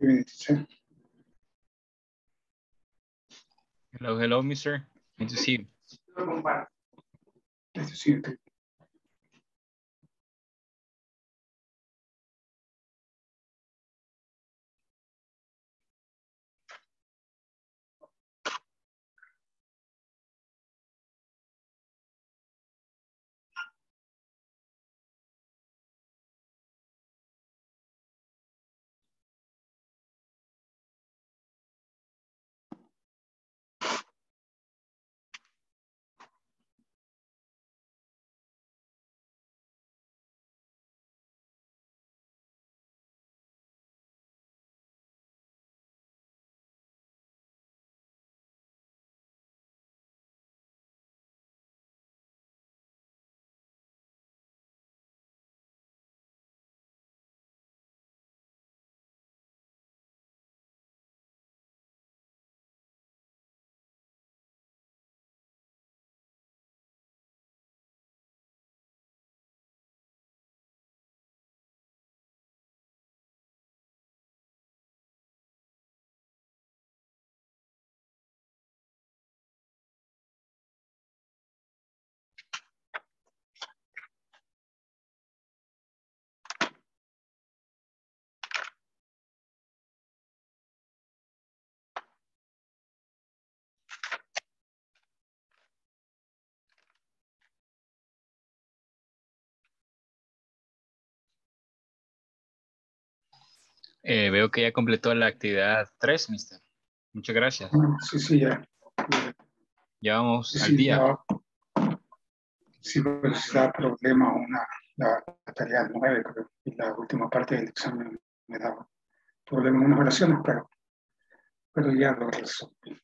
evening, teacher. Hello, hello, mister. Good to see you. Nice to see you too. Veo que ya completó la actividad 3, mister. Muchas gracias. Sí, ya. Ya vamos al Sí, día. sí, pues da problema la tarea 9, creo, y la última parte del examen me daba problema en unas oraciones, pero ya lo resolví.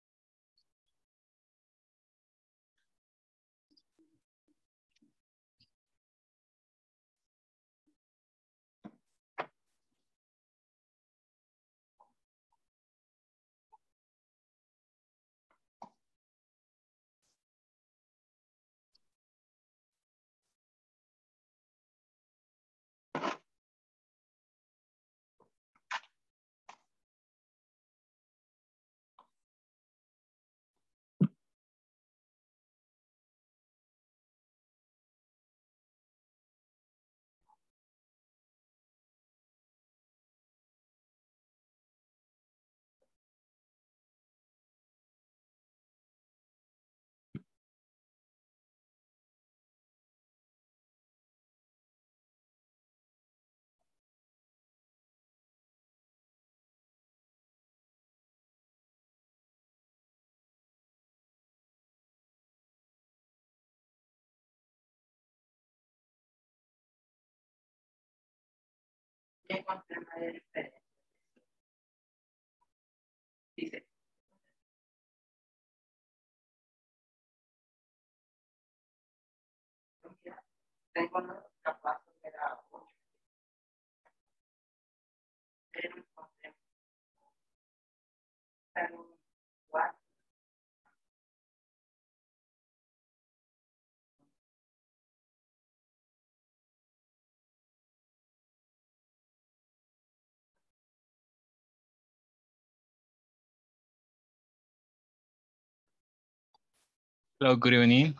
Hello, good evening.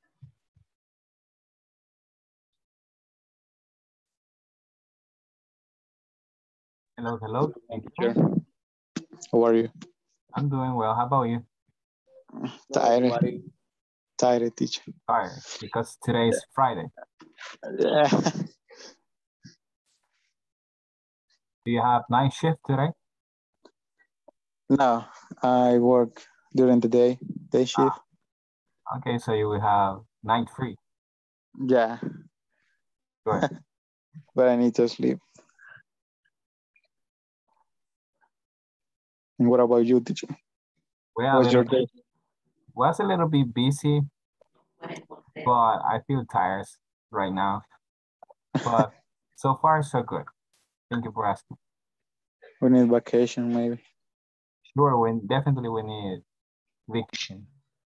Hello, hello. Sure. How are you? I'm doing well. How about you? Tired. Tired, teacher. Tired because today is Friday. Yeah. Do you have night shift today? No, I work during the day shift. Okay, so you will have night free. Yeah, Good. but I need to sleep. And what about you, teacher? What's your day? Was a little bit busy, but I feel tired right now. But so far, so good. Thank you for asking. We need vacation, maybe. Sure, definitely we need vacation.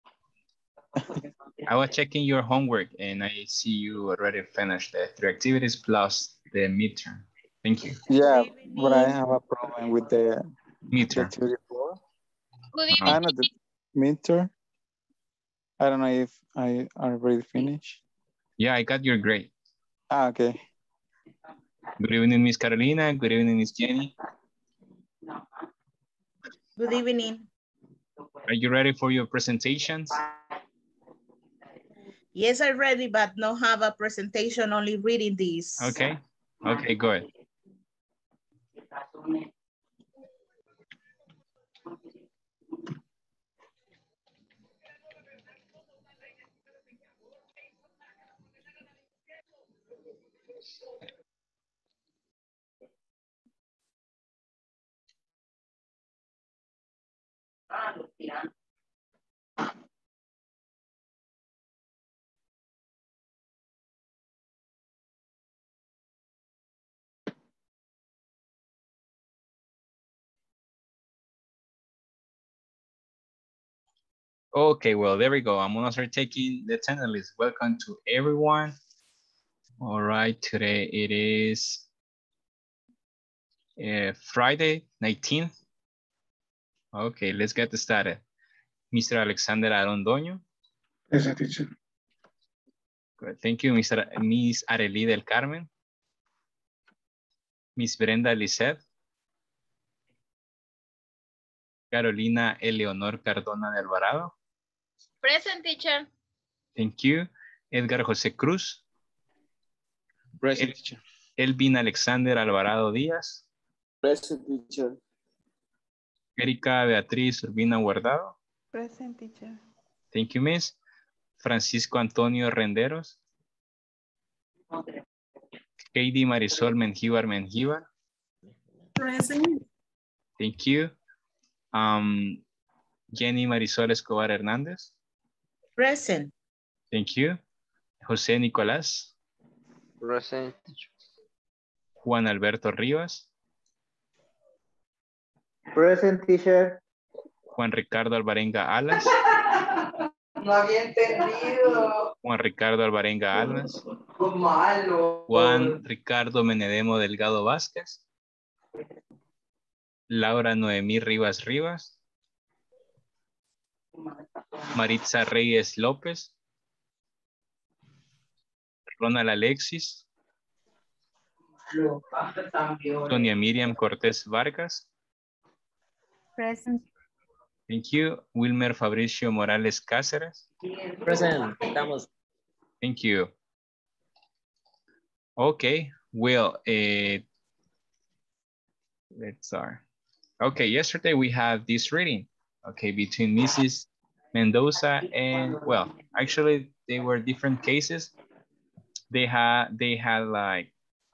I was checking your homework and I see you already finished the 3 activities plus the midterm. Thank you. Yeah, but I have a problem with the Meter. 34. Good Uh-huh. evening. I know the meter. I don't know if I already finished. Yeah, I got your grade. Ah, okay. Good evening, Miss Carolina. Good evening, Miss Jenny. Good evening. Are you ready for your presentations? Yes, I'm ready, but not have a presentation, only reading this. Okay. Okay, good. Okay, well, there we go. I'm gonna start taking the attendance list. Welcome to everyone. All right, today it is Friday, 19th. Okay, let's get started. Mr. Alexander Arondoño. Present, teacher. Good, thank you, Miss Arely del Carmen. Miss Brenda Lisset. Carolina Eleonor Cardona de Alvarado. Present, teacher. Thank you. Edgar José Cruz. Present, teacher. Elvin Alexander Alvarado Díaz. Present, teacher. Erika Beatriz Urbina Guardado. Present, teacher. Thank you, Miss. Francisco Antonio Renderos. Katie Marisol Mengíbar Mengíbar. Present. Thank you. Jenny Marisol Escobar Hernández. Present. Thank you. José Nicolás. Present, teacher. Juan Alberto Rivas. Present, teacher. Juan Ricardo Alvarenga Alas. No había entendido. Juan Ricardo Alvarenga Alas. Malo. Juan Ricardo Menedemo Delgado Vázquez. Laura Noemí Rivas Rivas. Maritza Reyes López. Ronald Alexis. Sonia Miriam Cortés Vargas. Present. Thank you. Wilmer Fabricio Morales Cáceres. Present. Estamos. Thank you. Okay, well, let's start. Okay, yesterday we had this reading, okay, between Mrs. Mendoza and, well, actually they were different cases. They had like,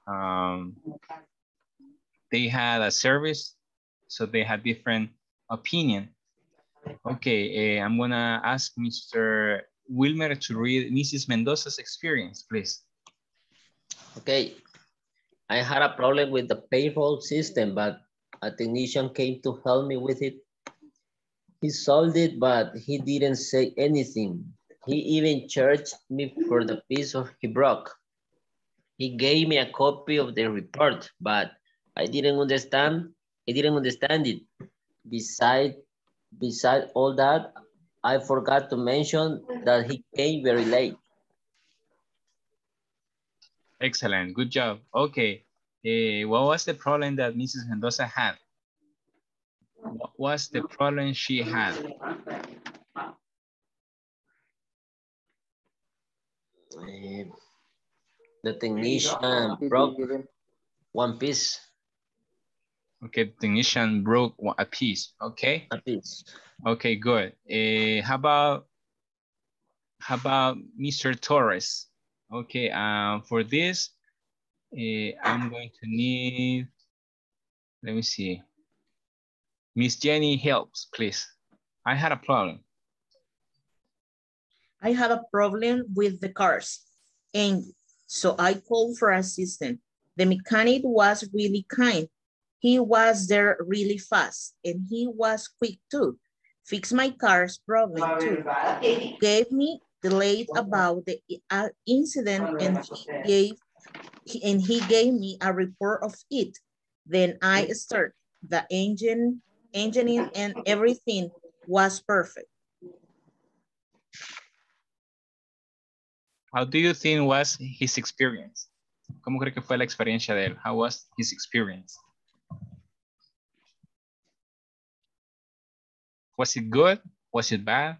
they had a service, so they had different opinion. Okay, I'm gonna ask Mr. Wilmer to read Mrs. Mendoza's experience, please. Okay. I had a problem with the payroll system, but a technician came to help me with it. He solved it, but he didn't say anything. He even charged me for the piece he broke. He gave me a copy of the report, but I didn't understand it. Besides all that, I forgot to mention that he came very late. Excellent, good job. Okay, what was the problem that Mrs. Mendoza had? What was the problem she had? The technician broke one piece. Okay, the technician broke a piece, okay? A piece. Okay, good. How about Mr. Torres? Okay, for this, I'm going to need, let me see. Miss Jenny helps, please. I had a problem. I had a problem with the cars, and so I called for assistance. The mechanic was really kind. He was there really fast, and he was quick too. Fixed my car's problem too. Gave me the late about the incident, and he gave And he gave me a report of it. Then I start the engineering and everything was perfect. How do you think was his experience? ¿Cómo cree que fue la experiencia de él? How was his experience? Was it good? Was it bad?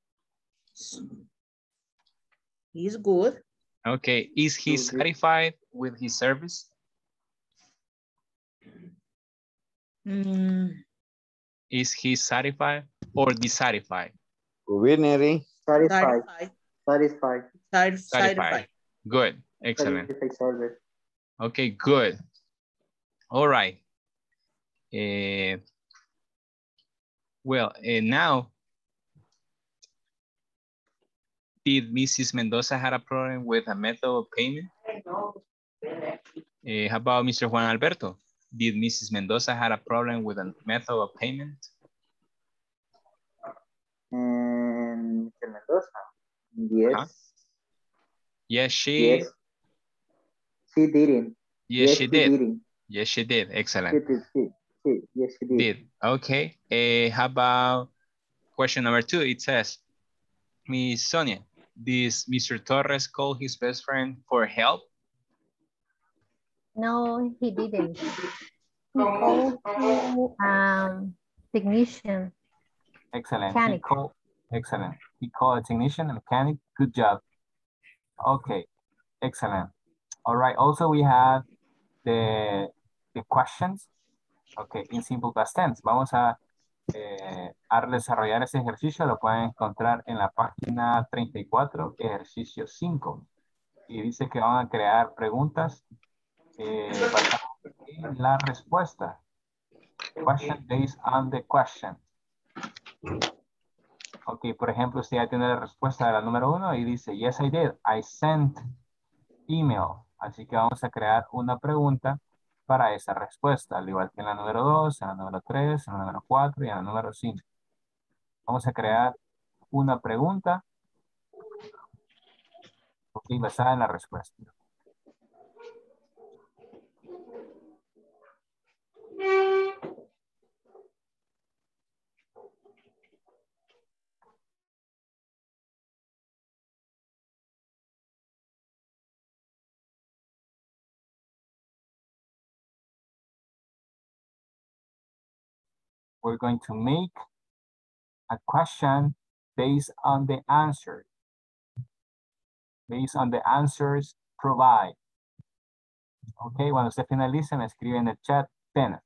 He's good. Okay, is he satisfied with his service? Is he satisfied or dissatisfied? Satisfied. Satisfied. Satisfied. Satisfied. Good, excellent. Satisfied. Okay, good. All right. Well, now, did Mrs. Mendoza had a problem with a method of payment? How about Mr. Juan Alberto? Did Mrs. Mendoza had a problem with a method of payment? Mr. Mendoza. Yes. Yes, she. Yes. She didn't. Yes, she did. Didn't. Yes, she did. Excellent. Yes, she did. Okay. How about question number 2? It says, Miss Sonia, did Mr. Torres call his best friend for help? No, he didn't. He called to technician. Excellent. Mechanic. Excellent. He called a technician, a mechanic. Good job. Okay. Excellent. All right. Also, we have the questions. Okay, in simple past tense. Vamos a desarrollar ese ejercicio. Lo pueden encontrar en la página 34, ejercicio 5. Y dice que van a crear preguntas basadas en la respuesta. Question based on the question. Ok, por ejemplo, usted ya tiene la respuesta de la número 1 y dice, yes, I did. I sent email. Así que vamos a crear una pregunta para esa respuesta, al igual que en la número 2, en la número 3, en la número 4 y en la número 5. Vamos a crear una pregunta basada en la respuesta. We're going to make a question based on the answer. Based on the answers provide. Ok, cuando usted finalice, me escribe en el chat, finish.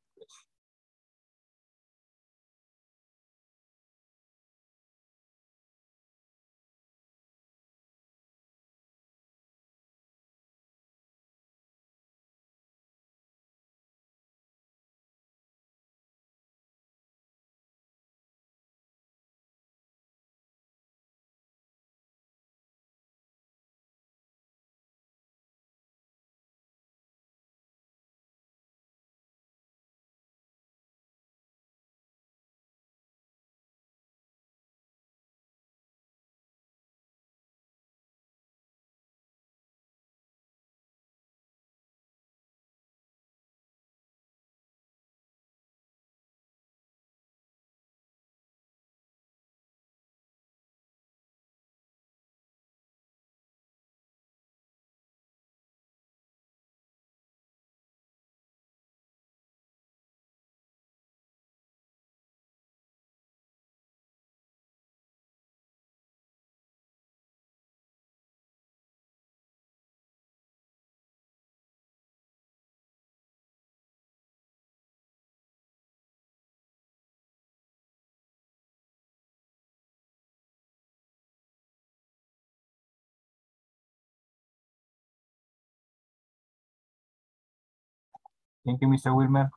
Thank you, Mr. Wilmer.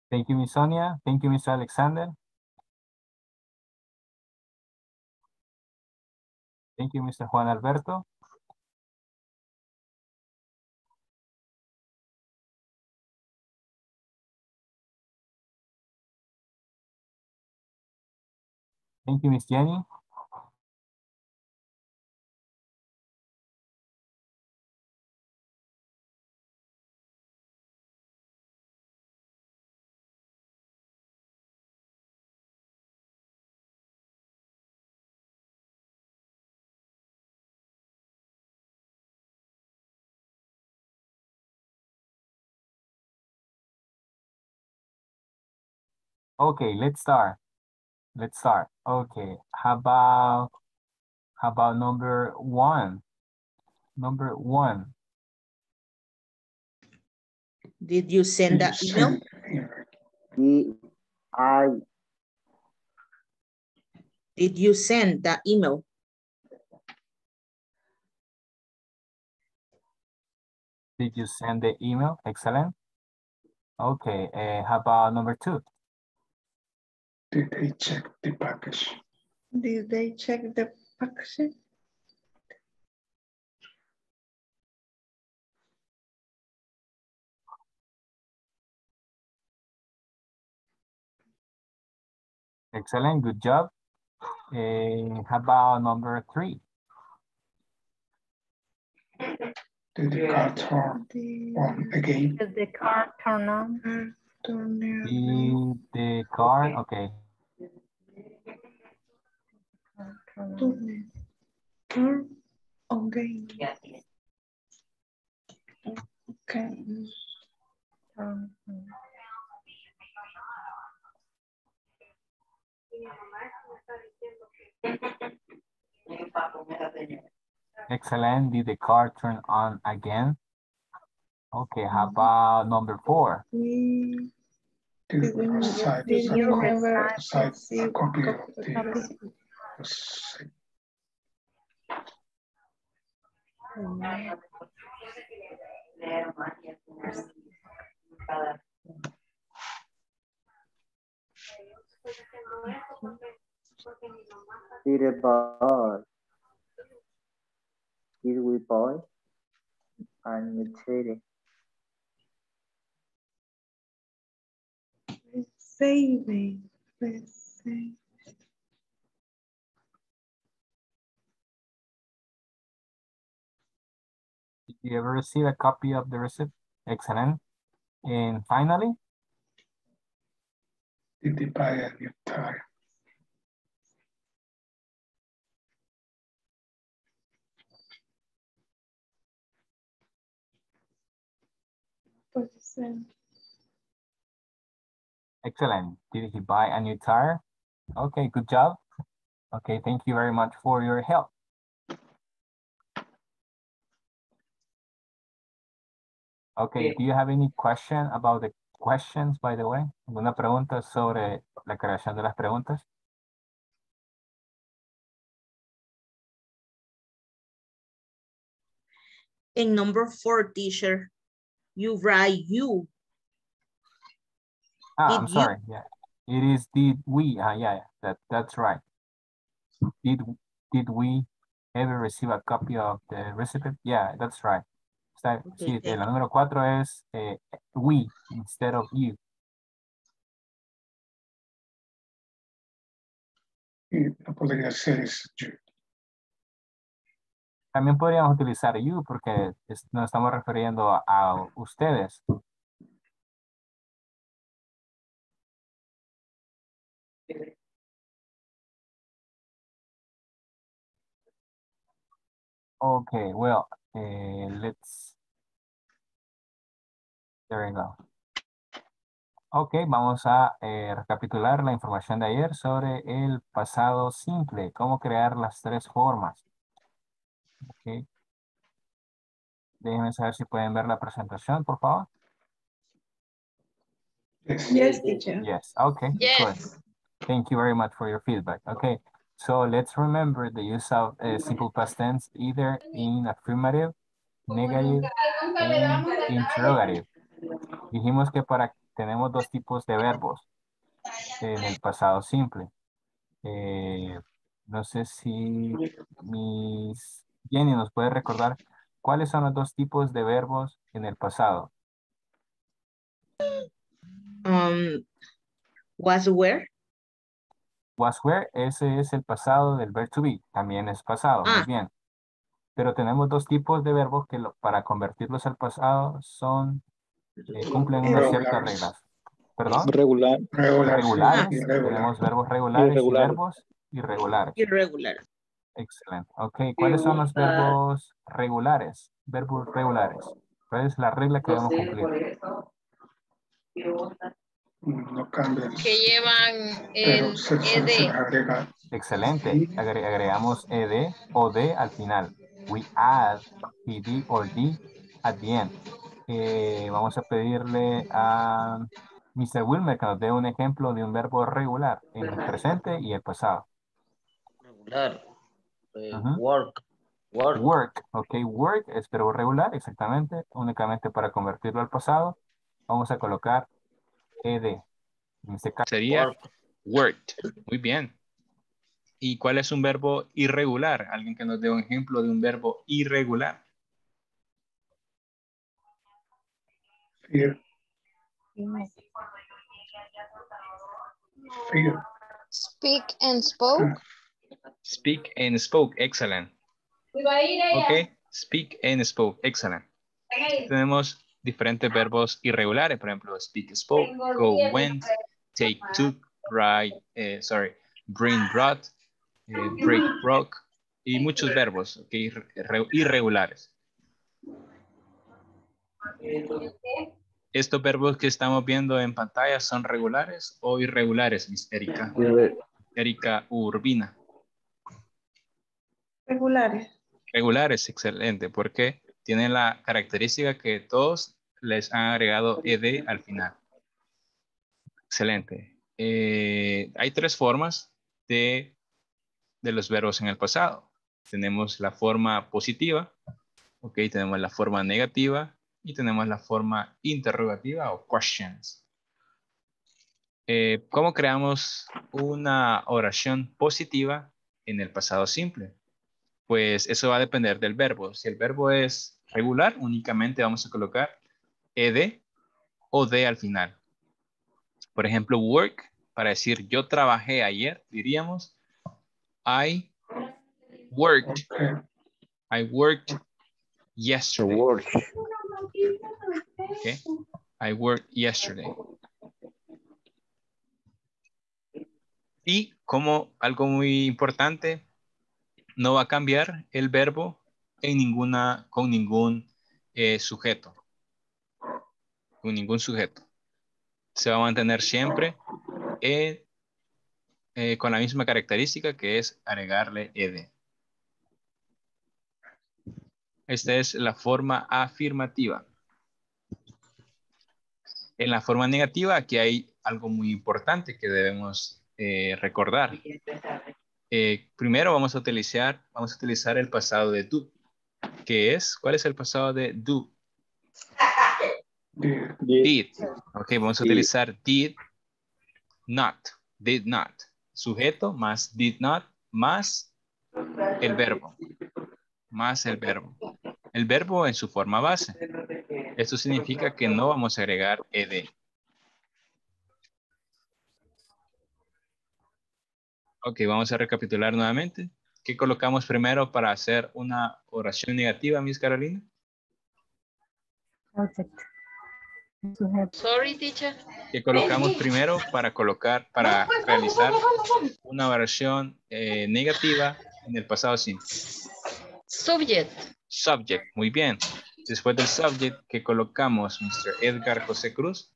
Thank you, Miss Sonia. Thank you, Mr. Alexander. Thank you, Mr. Juan Alberto. Thank you, Miss Jenny. Okay, let's start. Let's start. Okay, how about number one? Number one. Did you send that email? Did you send that email? Did you send the email? Excellent. Okay, how about number two? Did they check the package? Did they check the package? Excellent, good job. How about number three? Did the car turn on again? Did the car turn on? Did the car, okay. Turn again. Okay. Excellent, did the car turn on again? Okay, how about number four? Did you receive a copy of the receipt? Did we buy and trading? Receiving. Did you ever receive a copy of the receipt? Excellent. And finally? Did they buy a new tire? Excellent. Did he buy a new tire? Okay, good job. Okay, thank you very much for your help. Okay, do you have any question about the questions, by the way? ¿Alguna pregunta sobre la creación de las preguntas? In number 4, teacher, you write you. I'm sorry. Yeah, it is did we? Yeah, that's right. Did we ever receive a copy of the receipt? Yeah, that's right. Okay, sí, la número 4 es we instead of you. Y no podría ser es you. También podríamos utilizar you porque nos estamos refiriendo a ustedes. Okay, well, there we go. Ok, vamos a recapitular la información de ayer sobre el pasado simple, cómo crear las 3 formas. Ok. Déjenme saber si pueden ver la presentación, por favor. Yes, teacher. Yes, okay, good. Thank you very much for your feedback. Okay, so let's remember the use of simple past tense either in affirmative, negative, and interrogative. Dijimos que para tenemos dos tipos de verbos en el pasado simple. No sé si Jenny nos puede recordar cuáles son los dos tipos de verbos en el pasado. Was where? Was where, ese es el pasado del verb to be, también es pasado, muy bien. Pero tenemos dos tipos de verbos que para convertirlos al pasado cumplen unas ciertas reglas. ¿Perdón? Regular. Regulares. Tenemos verbos regulares y verbos irregulares. Irregular. Excelente. Ok, ¿cuáles son los verbos regulares? Verbos regulares. ¿Cuál es la regla que debemos cumplir? No cambian. Que llevan Pero el se ED. agrega. Excelente. Agregamos ed o d al final. We add ed or d at the end. Vamos a pedirle a Mr. Wilmer que nos dé un ejemplo de un verbo regular en el presente y el pasado. Regular. Ujú. Work. Work. Work. Ok, work es verbo regular, exactamente. Únicamente para convertirlo al pasado, vamos a colocar ed. En este caso, Sería worked. Muy bien. ¿Y cuál es un verbo irregular? Alguien que nos dé un ejemplo de un verbo irregular. Fear. Fear. Speak and spoke. Speak and spoke. Excellent. Ok. Speak and spoke. Excellent. Tenemos diferentes verbos irregulares. Por ejemplo, speak, spoke, go, went, take, took, bring, brought, break, broke. Y muchos verbos irregulares. ¿Estos verbos que estamos viendo en pantalla son regulares o irregulares, Miss Erika? Erika Urbina. Regulares. Regulares, excelente, porque tienen la característica que todos les han agregado ed al final. Excelente. Hay tres formas de los verbos en el pasado. Tenemos la forma positiva, ok, tenemos la forma negativa y tenemos la forma interrogativa o questions. ¿Cómo creamos una oración positiva en el pasado simple? Pues eso va a depender del verbo. Si el verbo es regular, únicamente vamos a colocar ed o d al final. Por ejemplo, work, para decir yo trabajé ayer, diríamos I worked yesterday. Okay. I worked yesterday. Y como algo muy importante, no va a cambiar el verbo con ningún sujeto. Con ningún sujeto. Se va a mantener siempre con la misma característica que es agregarle ed. Esta es la forma afirmativa. En la forma negativa, aquí hay algo muy importante que debemos recordar. Primero vamos a utilizar el pasado de do. ¿Cuál es el pasado de do? Did. Ok, vamos a utilizar did not. Did not. Sujeto más did not más el verbo. Más el verbo. El verbo en su forma base. Esto significa que no vamos a agregar ed. Ok, vamos a recapitular nuevamente. ¿Qué colocamos primero para hacer una oración negativa, Miss Carolina? Sorry, teacher. ¿Qué colocamos primero para realizar una oración negativa en el pasado simple? Subject. Subject, muy bien. Después del subject, ¿qué colocamos, Mr. Edgar José Cruz?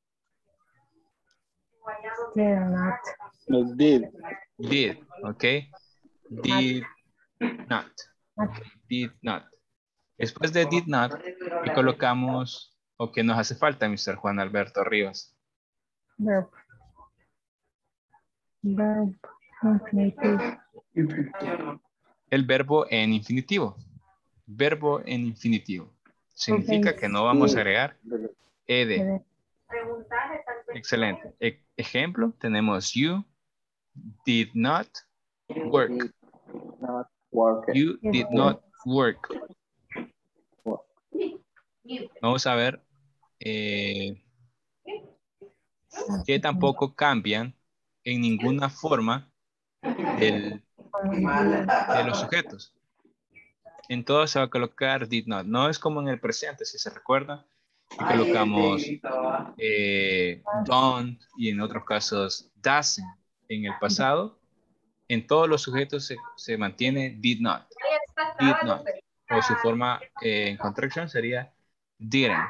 Did. Did, ok. Did not. Okay. Did not. Después de did not, ¿qué colocamos o qué nos hace falta, Mr. Juan Alberto Rivas? Verb. Verb. Infinitivo. El verbo en infinitivo. Verbo en infinitivo. Significa que no vamos a agregar ed. Excelente. Ejemplo, tenemos you did not work. Not working. You did not work. Vamos a ver que tampoco cambian en ninguna forma de los sujetos. En todo se va a colocar did not. No es como en el presente, si se recuerda. Y colocamos don't y en otros casos doesn't. En el pasado, en todos los sujetos se mantiene did not. Did not. O su forma en contracción sería didn't.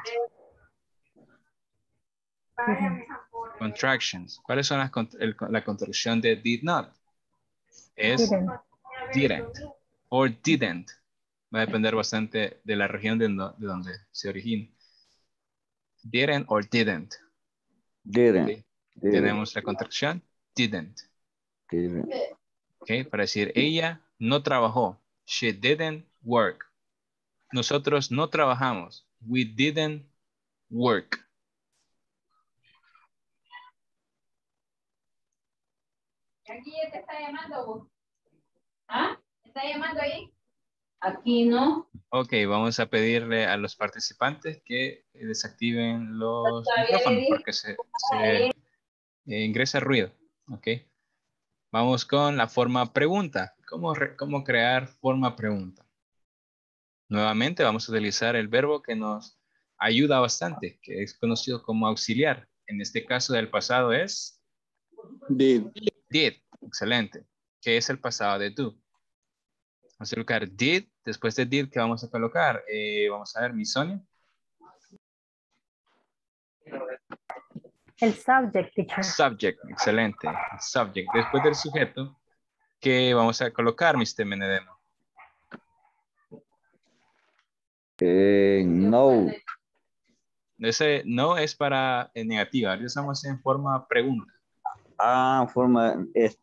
Contractions. ¿Cuáles son la contracción de did not? Es didn't or didn't. Va a depender bastante de la región de donde se origina. Didn't or didn't. Didn't. Okay. Tenemos la contracción didn't. Okay. Para decir ella no trabajó. She didn't work. Nosotros no trabajamos. We didn't work. Aquí te está llamando. ¿Ah? ¿Te está llamando ahí? Aquí no. Ok, vamos a pedirle a los participantes que desactiven los micrófonos porque se ingresa ruido. Ok. Vamos con la forma pregunta. ¿Cómo crear forma pregunta? Nuevamente vamos a utilizar el verbo que nos ayuda bastante, que es conocido como auxiliar. En este caso del pasado es Did. Did. Excelente. ¿Qué es el pasado de do? Vamos a colocar did. Después de did, ¿qué vamos a colocar? Vamos a ver, mi Sonia. El subject, teacher. Subject, excelente. Subject. Después del sujeto, ¿qué vamos a colocar, Mr. Menedemo? No. Ese no es para negativa. Ahora estamos en forma pregunta. Ah, forma,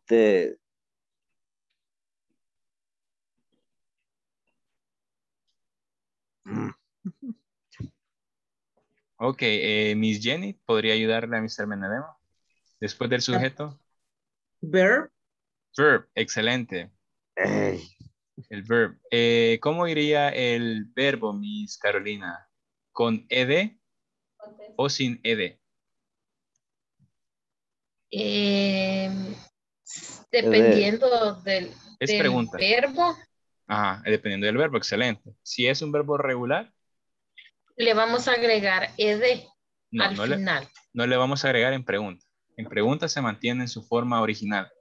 Ok, Miss Jenny, ¿podría ayudarle a Mr. Menedemo? Después del sujeto. Verb. Verb, excelente. El verb. ¿Cómo iría el verbo, Miss Carolina? ¿Con ed o sin ed? Dependiendo del pregunta. verbo, Ajá, dependiendo del verbo, excelente. Si es un verbo regular, le vamos a agregar ed al final. No le vamos a agregar en pregunta. En pregunta se mantiene en su forma original.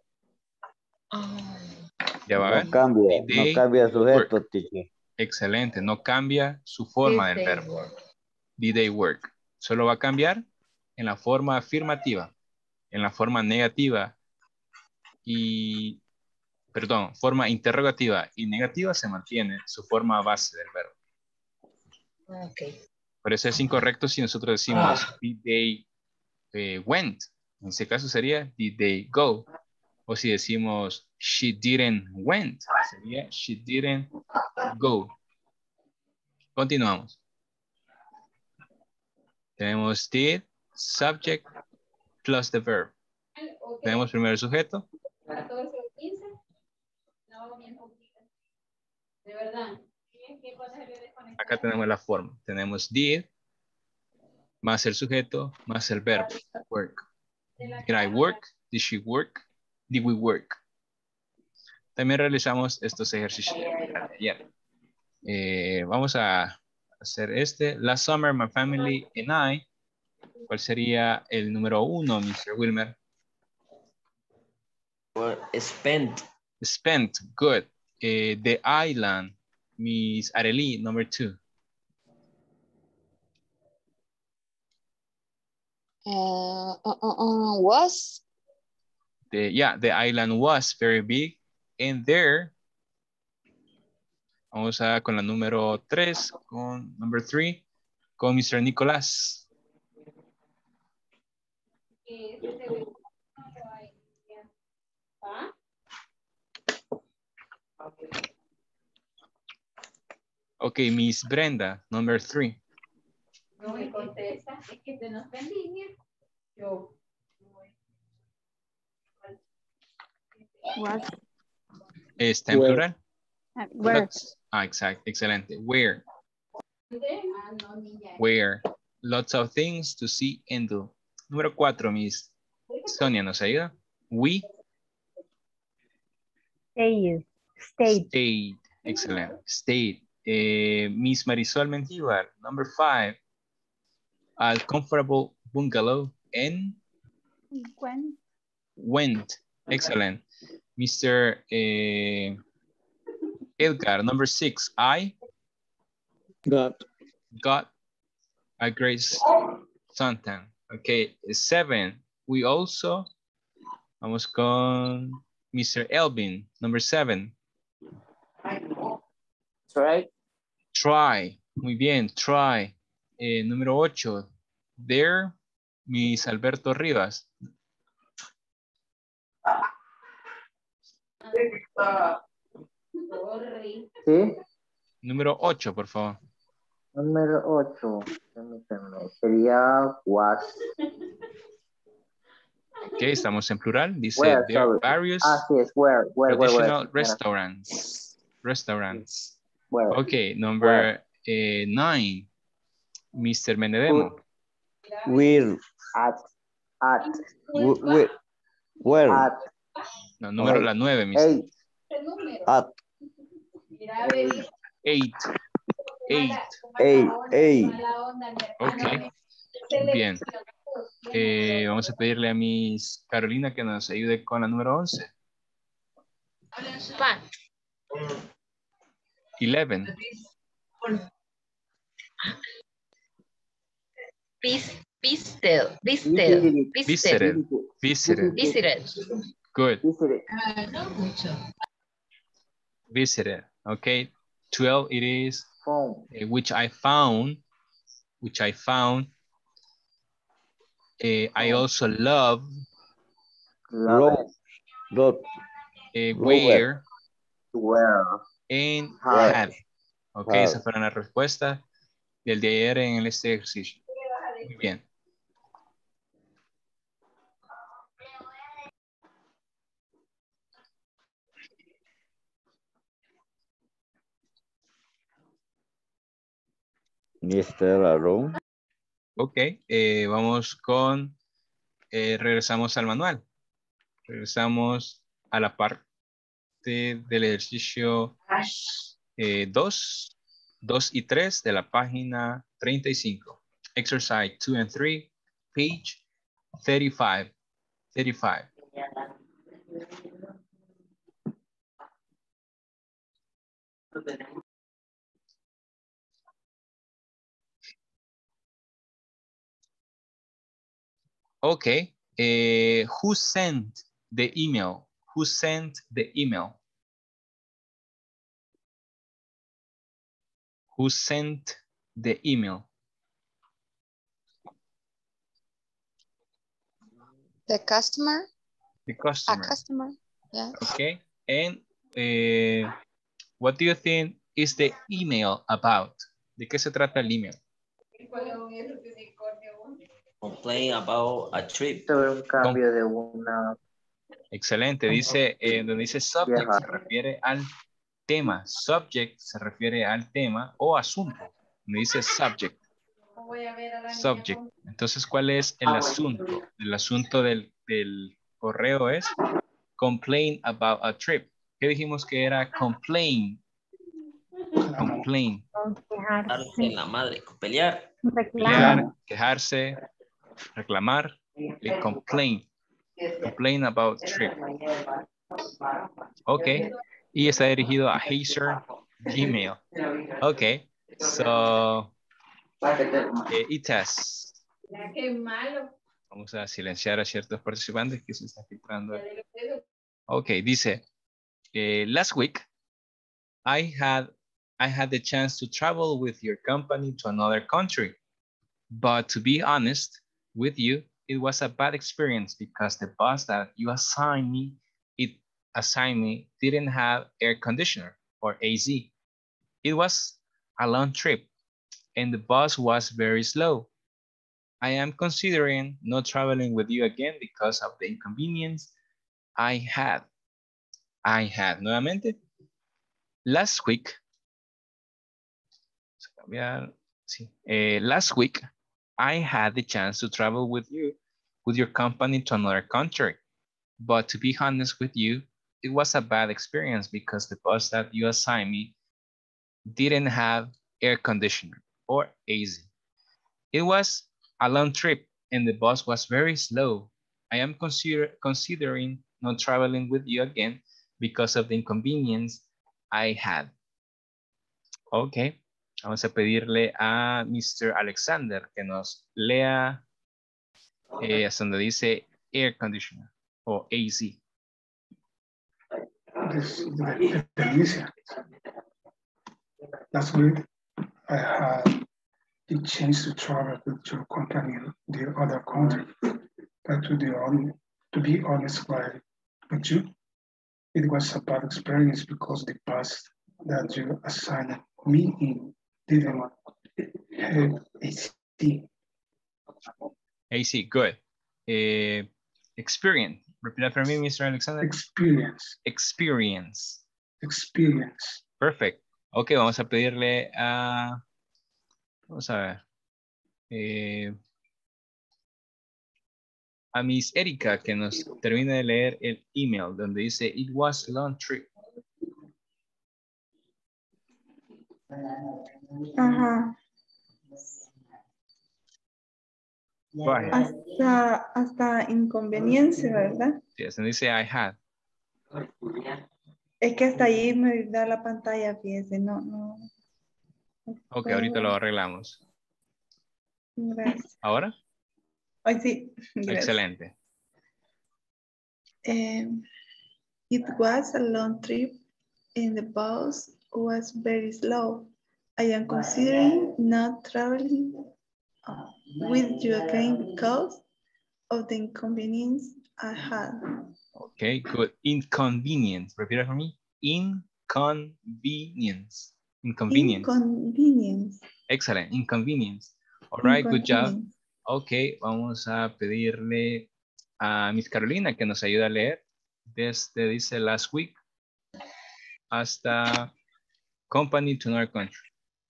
Ya va a ver. No cambia el sujeto, teacher. Excelente, no cambia su forma del verbo. Did they work? Solo va a cambiar en la forma afirmativa, en la forma negativa y, perdón, forma interrogativa y negativa se mantiene su forma base del verbo. Okay. Por eso es incorrecto si nosotros decimos did they went. En ese caso sería did they go. O si decimos she didn't went, sería she didn't go. Continuamos. Tenemos did, subject, plus the verb. Okay. Tenemos primero el sujeto. 14 o 15. No, bien poquito. De verdad. Acá tenemos la forma. Tenemos did, más el sujeto, más el verbo. Work. Did I work? Did she work? Did we work? También realizamos estos ejercicios de ayer. Vamos a hacer este. Last summer, my family and I. ¿Cuál sería el número 1, Mr. Wilmer? Spent. Spent, good. The island, Miss Arely, number 2. Was. The island was very big. And there, vamos a con la número 3, con number 3, con Mr. Nicolás. Okay, Miss Brenda, number 3. No me contesta, es que te nos ven línea. Was. ¿Está en Where. plural? Where. Exacto, excelente. Where. Where. Lots of things to see and do. Número 4, Miss Sonia, ¿nos ayuda? We. Stayed. Stayed. Excellent. Stayed. Miss Marisol Mendívar, number 5. A comfortable bungalow and went. Excellent. Mr. Edgar, number 6. I got a great suntan. Okay, 7. We also, vamos con Mr. Elvin, number 7. Try. Muy bien, try. Número 8. There, Miss Alberto Rivas. ¿Sí? Número 8, por favor. Número 8. Sería was. Ok, estamos en plural. Dice, Where, there are sorry. various Sí, es where. traditional restaurants. Where. Ok, number 9. Mr. Menedemo. Where. At. Where. At. No, número la 9, Mr. At. 8. 8. Ok, bien. Vamos a pedirle a Miss Carolina que nos ayude con la número 11. Pan. 11. Visited. Good. Visited. Okay. 12 it is which I found. I also love. Where. And had. Ok, esas fueron las respuestas del de ayer en este ejercicio. Muy bien. Ok, vamos con, regresamos al manual. Regresamos a la parte del ejercicio 2 y 3 de la página 35. Exercise 2 and 3, page 35. Okay, who sent the email? Who sent the email? Who sent the email? The customer. The customer. A customer, yes. Okay, and what do you think is the email about? ¿De qué se trata el email? Complain about a trip. Sobre un cambio de una... Excelente, dice, donde dice subject se refiere al tema. Subject se refiere al tema o asunto. Me dice subject. Subject. Entonces, ¿cuál es el asunto? El asunto del correo es complain about a trip. ¿Qué dijimos que era complain? Complain. Quejarse en la madre, pelear. Pelear, quejarse, reclamar, complain. Complain about trip. Ok. Y está dirigido a Hazer Gmail. Ok. So, e-test. Vamos a silenciar a ciertos participantes que se están filtrando. Ok, dice, last week, I had the chance to travel with your company to another country. But to be honest with you, it was a bad experience because the bus that you assigned me didn't have air conditioner or AC. It was a long trip and the bus was very slow. I am considering not traveling with you again because of the inconvenience I had. Nuevamente. Last week. Last week, I had the chance to travel with your company to another country. But to be honest with you, it was a bad experience because the bus that you assigned me didn't have air conditioner or AC. It was a long trip and the bus was very slow. I am considering not traveling with you again because of the inconvenience I had. Ok, vamos a pedirle a Mr. Alexander que nos lea hasta donde dice air conditioner o AC. Last week, I had the chance to travel with your company in the other country. But to be honest with you, it was a bad experience because the bus that you assigned me in didn't have AC. AC, good. Experience. Repeat after me, Mr. Alexander. Experience. Perfect. Ok, vamos a pedirle a... Vamos a ver. A Miss Erika que nos termine de leer el email donde dice it was a long trip. Ajá. Hasta inconveniencia, ¿verdad? Sí, es donde dice I had. Es que hasta ahí me da la pantalla, fíjese, no. Ok, ahorita lo arreglamos. Gracias. ¿Ahora? Ay, sí, gracias. Excelente. It was a long trip and the bus was very slow. I am considering not traveling with you again because of the inconvenience I had. Okay, good. Inconvenience. Repeat it for me. Inconvenience. Excellent. Inconvenience. All right, good job. Ok, vamos a pedirle a Miss Carolina que nos ayude a leer desde dice last week hasta company to another country.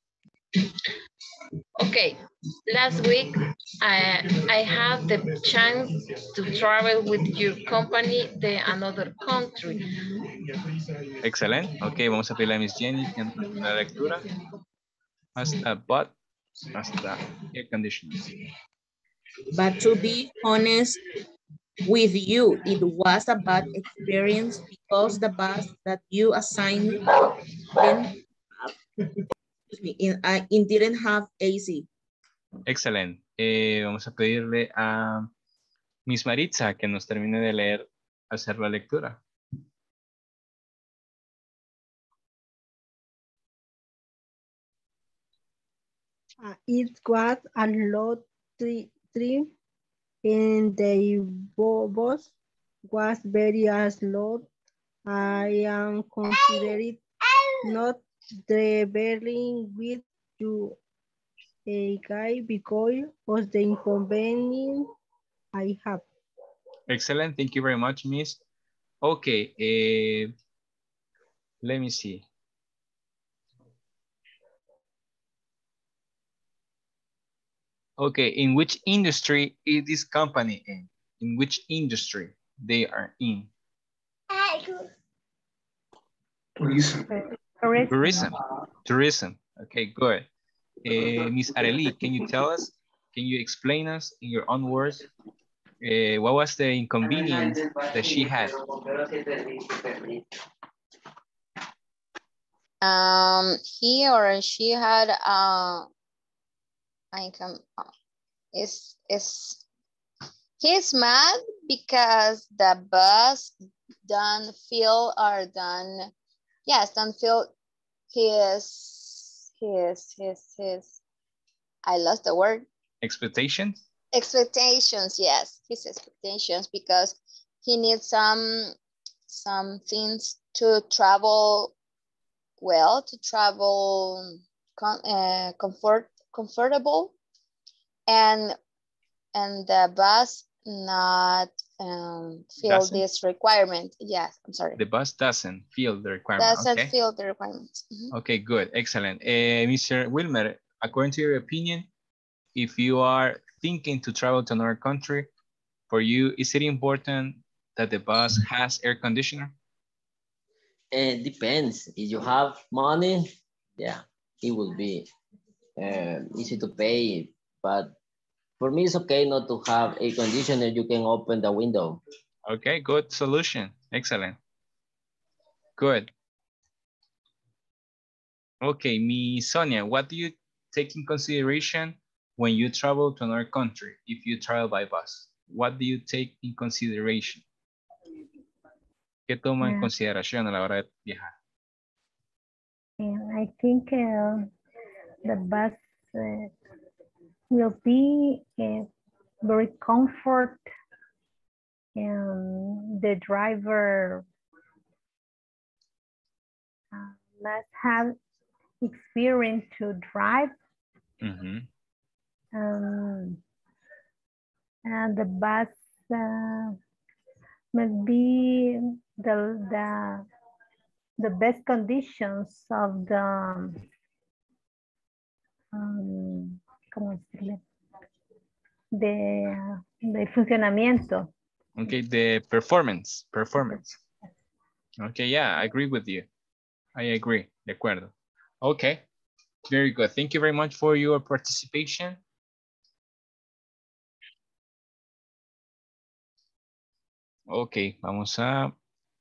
Okay, last week I had the chance to travel with your company to another country. Excelente. Ok, vamos a pedirle a Miss Jenny que nos ayude a la lectura hasta air conditioning. But to be honest with you, it was a bad experience because the bus that you assigned didn't have AC. Excelente. Vamos a pedirle a Miss Maritza que nos termine de leer, hacer la lectura. It was a long trip and the bus was very slow. I am considering not traveling with you again because of the inconvenience I have. Excellent. Thank you very much, Miss. Okay. Let me see. Okay, in which industry is this company in? In which industry they are in? Tourism. Okay, good. Miss Arely, can you tell us, can you explain us in your own words, what was the inconvenience that she had? He or she had he's mad because the bus don't feel his I lost the word. Expectations? Expectations, yes, his expectations, because he needs some things to travel well, to travel comfortable, and and the bus not fill Doesn't? this requirement. Yes, I'm sorry. The bus doesn't fill the requirement. Doesn't Okay. fill the requirements. Okay, good. Excellent. Mr. Wilmer, according to your opinion, if you are thinking to travel to another country, for you, is it important that the bus has air conditioner? It depends. If you have money, yeah, it will be easy to pay. But for me, it's okay not to have a conditioner. You can open the window. Okay, good solution. Excellent. Good. Okay, Miss Sonia, what do you take in consideration when you travel to another country, if you travel by bus? What do you take in consideration? ¿Qué toma en consideración a la hora de viajar? I think the bus will be very comfort, and the driver must have experience to drive. Mm-hmm. And the bus must be the best conditions of the ¿cómo decirle? De funcionamiento. Okay, the performance. Okay, yeah, I agree with you. I agree, de acuerdo. Okay, very good. Thank you very much for your participation. Okay, vamos a...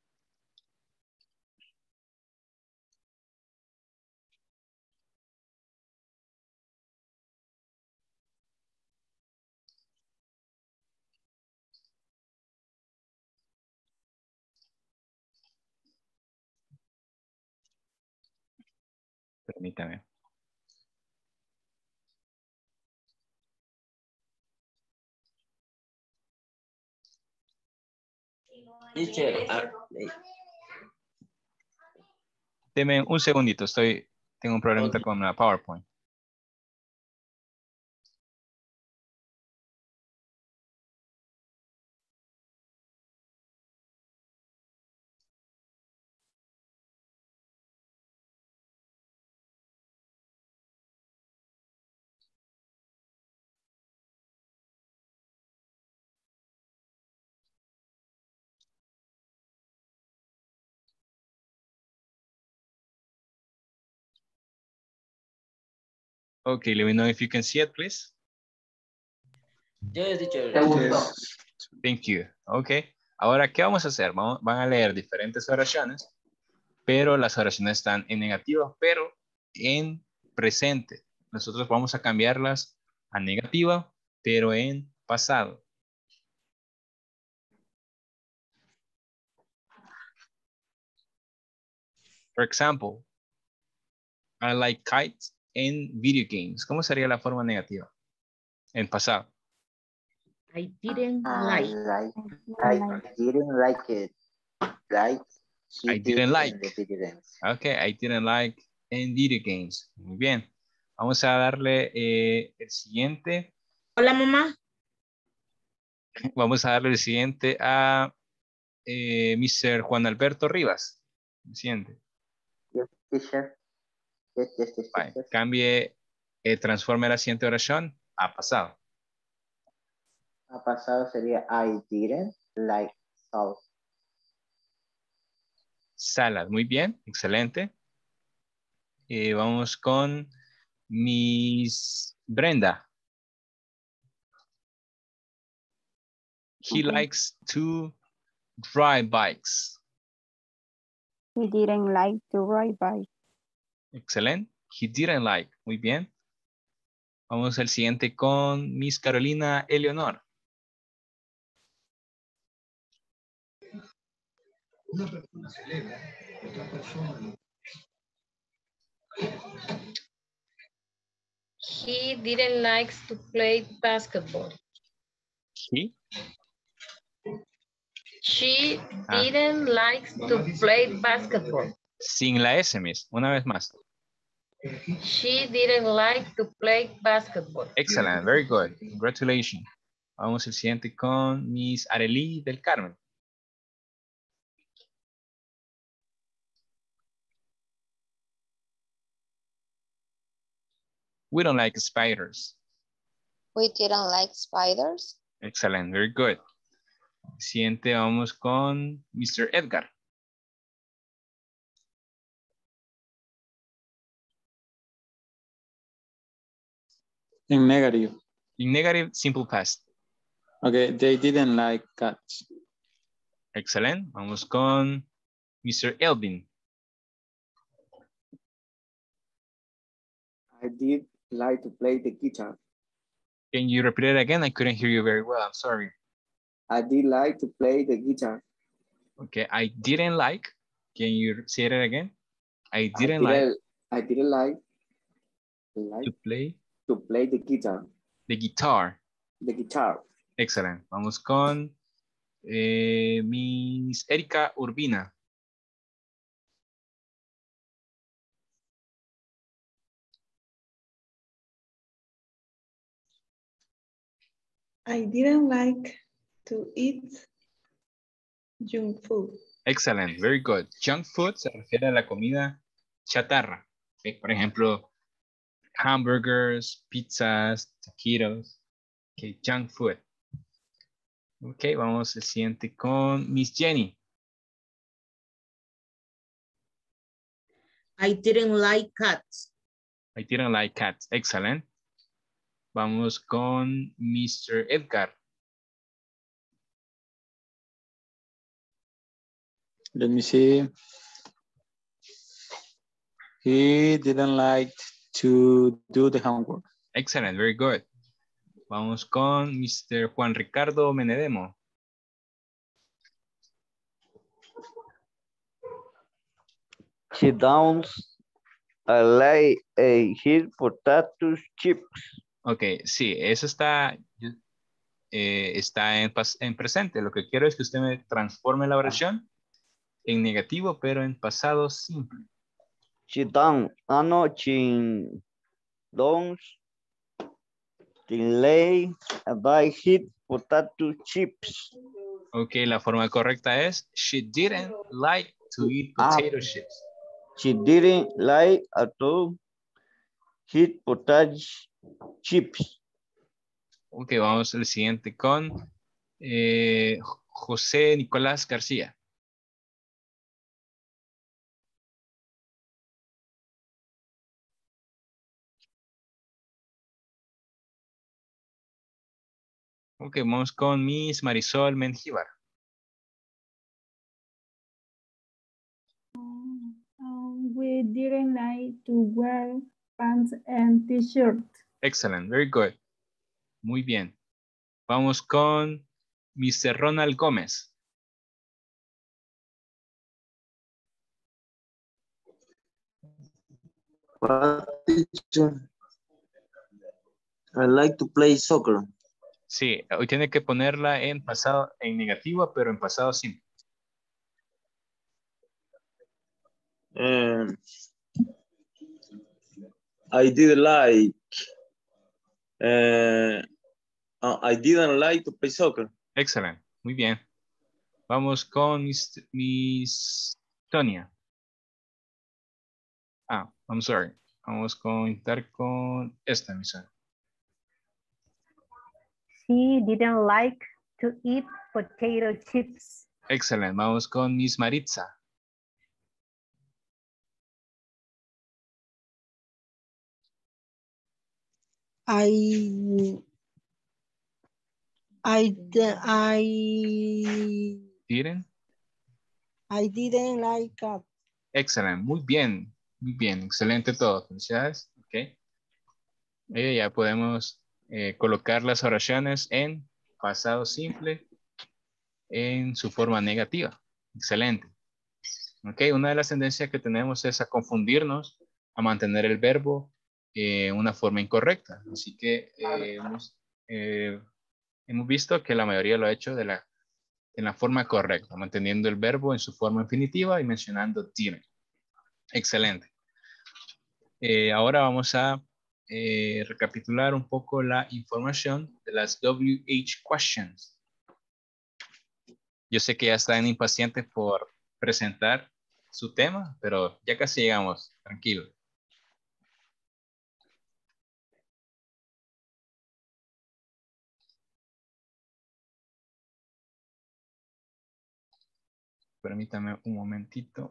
Permítame. Deme un segundito, tengo un problemita con la PowerPoint. Okay, let me know if you can see it, please. Yes, teacher. Yes. Thank you. Okay. Ahora, ¿qué vamos a hacer? Van a leer diferentes oraciones, pero las oraciones están en negativa, pero en presente. Nosotros vamos a cambiarlas a negativa, pero en pasado. For example, I like kites en video games. ¿Cómo sería la forma negativa? En pasado. I didn't I didn't like it. Like I didn't like. in the video games. Okay, I didn't like in video games. Muy bien. Vamos a darle el siguiente. Hola, mamá. Vamos a darle el siguiente a Mr. Juan Alberto Rivas. El siguiente. Yes, teacher. Yes. Cambie, transforme la siguiente oración a pasado. A pasado sería I didn't like salt. Salad, muy bien, excelente. Vamos con Miss Brenda. He likes to ride bikes. He didn't like to ride bikes. Excelente. He didn't like. Muy bien. Vamos al siguiente con Miss Carolina Eleonor. Una persona celebra, otra persona. He didn't like to play basketball. He? She didn't like to play basketball. Sin la S, Miss. Una vez más. She didn't like to play basketball. Excellent. Very good. Congratulations. Vamos al siguiente con Miss Arely del Carmen. We don't like spiders. We didn't like spiders. Excellent, very good. Siguiente vamos con Mr. Edgar. In negative. In negative, simple past. Okay, they didn't like cats. Excellent. Vamos con Mr. Elvin. I did like to play the guitar. Can you repeat it again? I couldn't hear you very well. I'm sorry. I did like to play the guitar. Okay, I didn't like. Can you say it again? I didn't like to play the guitar. The guitar. The guitar. Excellent. Vamos con Miss Erika Urbina. I didn't like to eat junk food. Excellent, very good. Junk food se refiere a la comida chatarra. ¿Okay? Por ejemplo, hamburgers, pizzas, taquitos. Okay, junk food. Ok, vamos al siguiente con Miss Jenny. I didn't like cats. I didn't like cats. Excellent. Vamos con Mr. Edgar. Let me see. He didn't like to do the homework. Excellent, very good. Vamos con Mr. Juan Ricardo Menedemo. She downs a hit potato chips. Ok, sí, eso está en presente. Lo que quiero es que usted me transforme la oración en negativo, pero en pasado simple. She downs lay a hit potato chips. Ok, la forma correcta es she didn't like to eat potato chips. She didn't like to eat potato chips. Ok, vamos al siguiente con José Nicolás García. Ok, vamos con Miss Marisol Mengíbar. We didn't like to wear pants and t-shirts. Excellent, very good. Muy bien. Vamos con Mr. Ronald Gómez. I like to play soccer. Sí, hoy tiene que ponerla en pasado, en negativo, pero en pasado simple. I didn't like to play soccer. Excellent, muy bien. Vamos con Miss Tonia. I'm sorry. Vamos con esta misión. She didn't like to eat potato chips. Excellent. Vamos con Miss Maritza. I didn't like cats. Excellent. Muy bien. Muy bien. Excelente todo. Felicidades. Ok. Ya podemos colocar las oraciones en pasado simple en su forma negativa. Excelente. Ok. Una de las tendencias que tenemos es a confundirnos, a mantener el verbo en una forma incorrecta. Así que hemos visto que la mayoría lo ha hecho en la forma correcta, manteniendo el verbo en su forma infinitiva y mencionando tiene. Excelente. Ahora vamos a recapitular un poco la información de las WH questions. Yo sé que ya están impacientes por presentar su tema, pero ya casi llegamos, tranquilo. Permítame un momentito.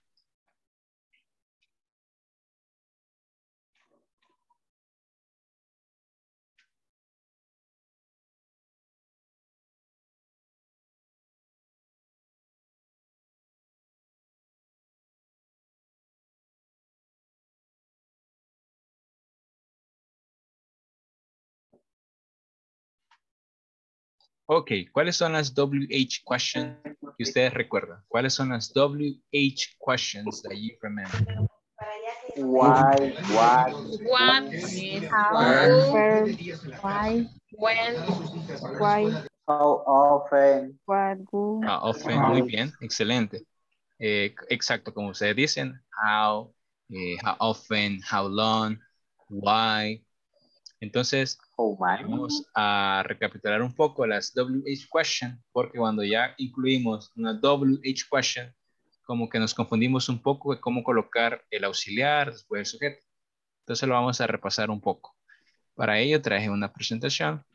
Ok, ¿cuáles son las WH questions que ustedes recuerdan? ¿Cuáles son las WH questions that you remember? Why, what, What, How, who, where, why, when, why, how often, what, who. Often, muy bien, excelente. Exacto, como ustedes dicen, how often, how long, why. Entonces, vamos a recapitular un poco las WH question, porque cuando ya incluimos una WH question, como que nos confundimos un poco de cómo colocar el auxiliar después del sujeto. Entonces lo vamos a repasar un poco. Para ello traje una presentación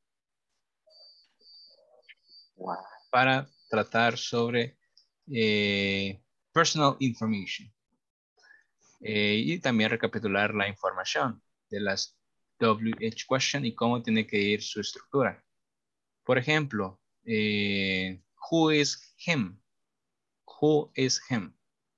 para tratar sobre personal information. Y también recapitular la información de las WH question y cómo tiene que ir su estructura. Por ejemplo, who is him? Who is him?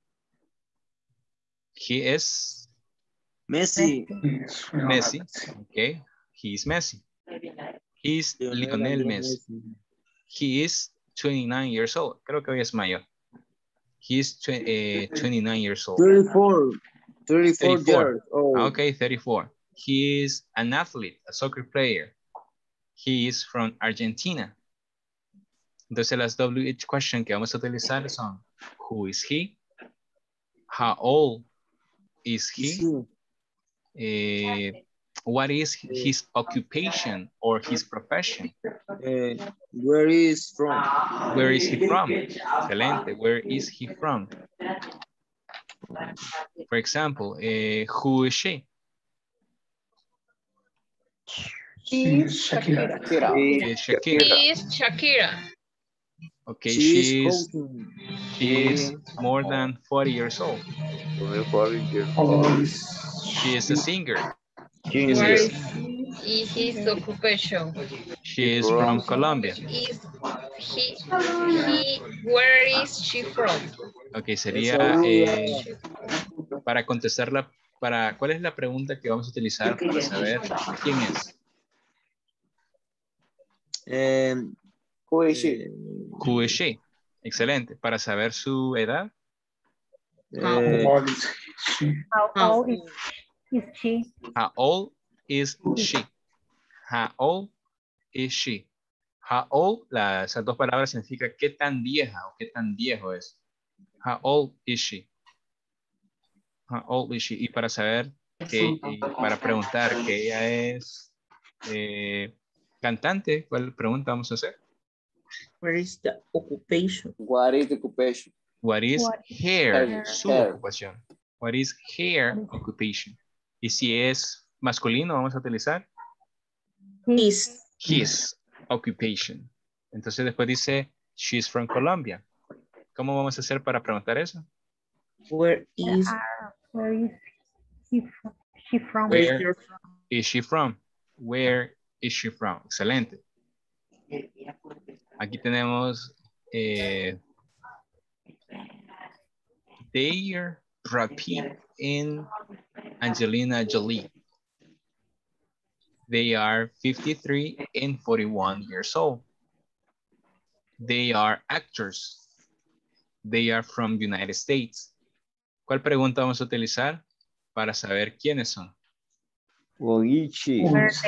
He is Messi. Messi. Okay. He is Messi. He is Lionel Messi. He is 29 years old. Creo que hoy es mayor. He is 29 years old. 34 years old. Okay, 34. He is an athlete, a soccer player. He is from Argentina. Entonces las WH question que vamos a utilizar son who is he? How old is he? What is his occupation or his profession? Where is from? Where is he from? Excelente. Where is he from? For example, who is she? Is Shakira. Is Shakira. Is Shakira. Okay, she is more than 40 years old. She is a singer. Where is his occupation? She is from Colombia. Where is she from? Ok, sería para contestarla, ¿cuál es la pregunta que vamos a utilizar para saber quién es? Who is she? Who is she? Excelente. Para saber su edad. How old is she? How old is she? How old is she? How old, esas dos palabras significa qué tan vieja o qué tan viejo es. How old is she? How old is she? Y para saber para preguntar que ella es cantante, ¿cuál pregunta vamos a hacer? Where is the occupation? What is the occupation? What is her, su ocupación? What is her occupation? Y si es masculino, vamos a utilizar his occupation. Entonces después dice, she's from Colombia. ¿Cómo vamos a hacer para preguntar eso? Where is she from? Where is she from? Where is she from? Excelente. Aquí tenemos Dare, Brad Pitt, and Angelina Jolie. They are 53 and 41 years old. They are actors. They are from the United States. ¿Cuál pregunta vamos a utilizar para saber quiénes son? Who is she?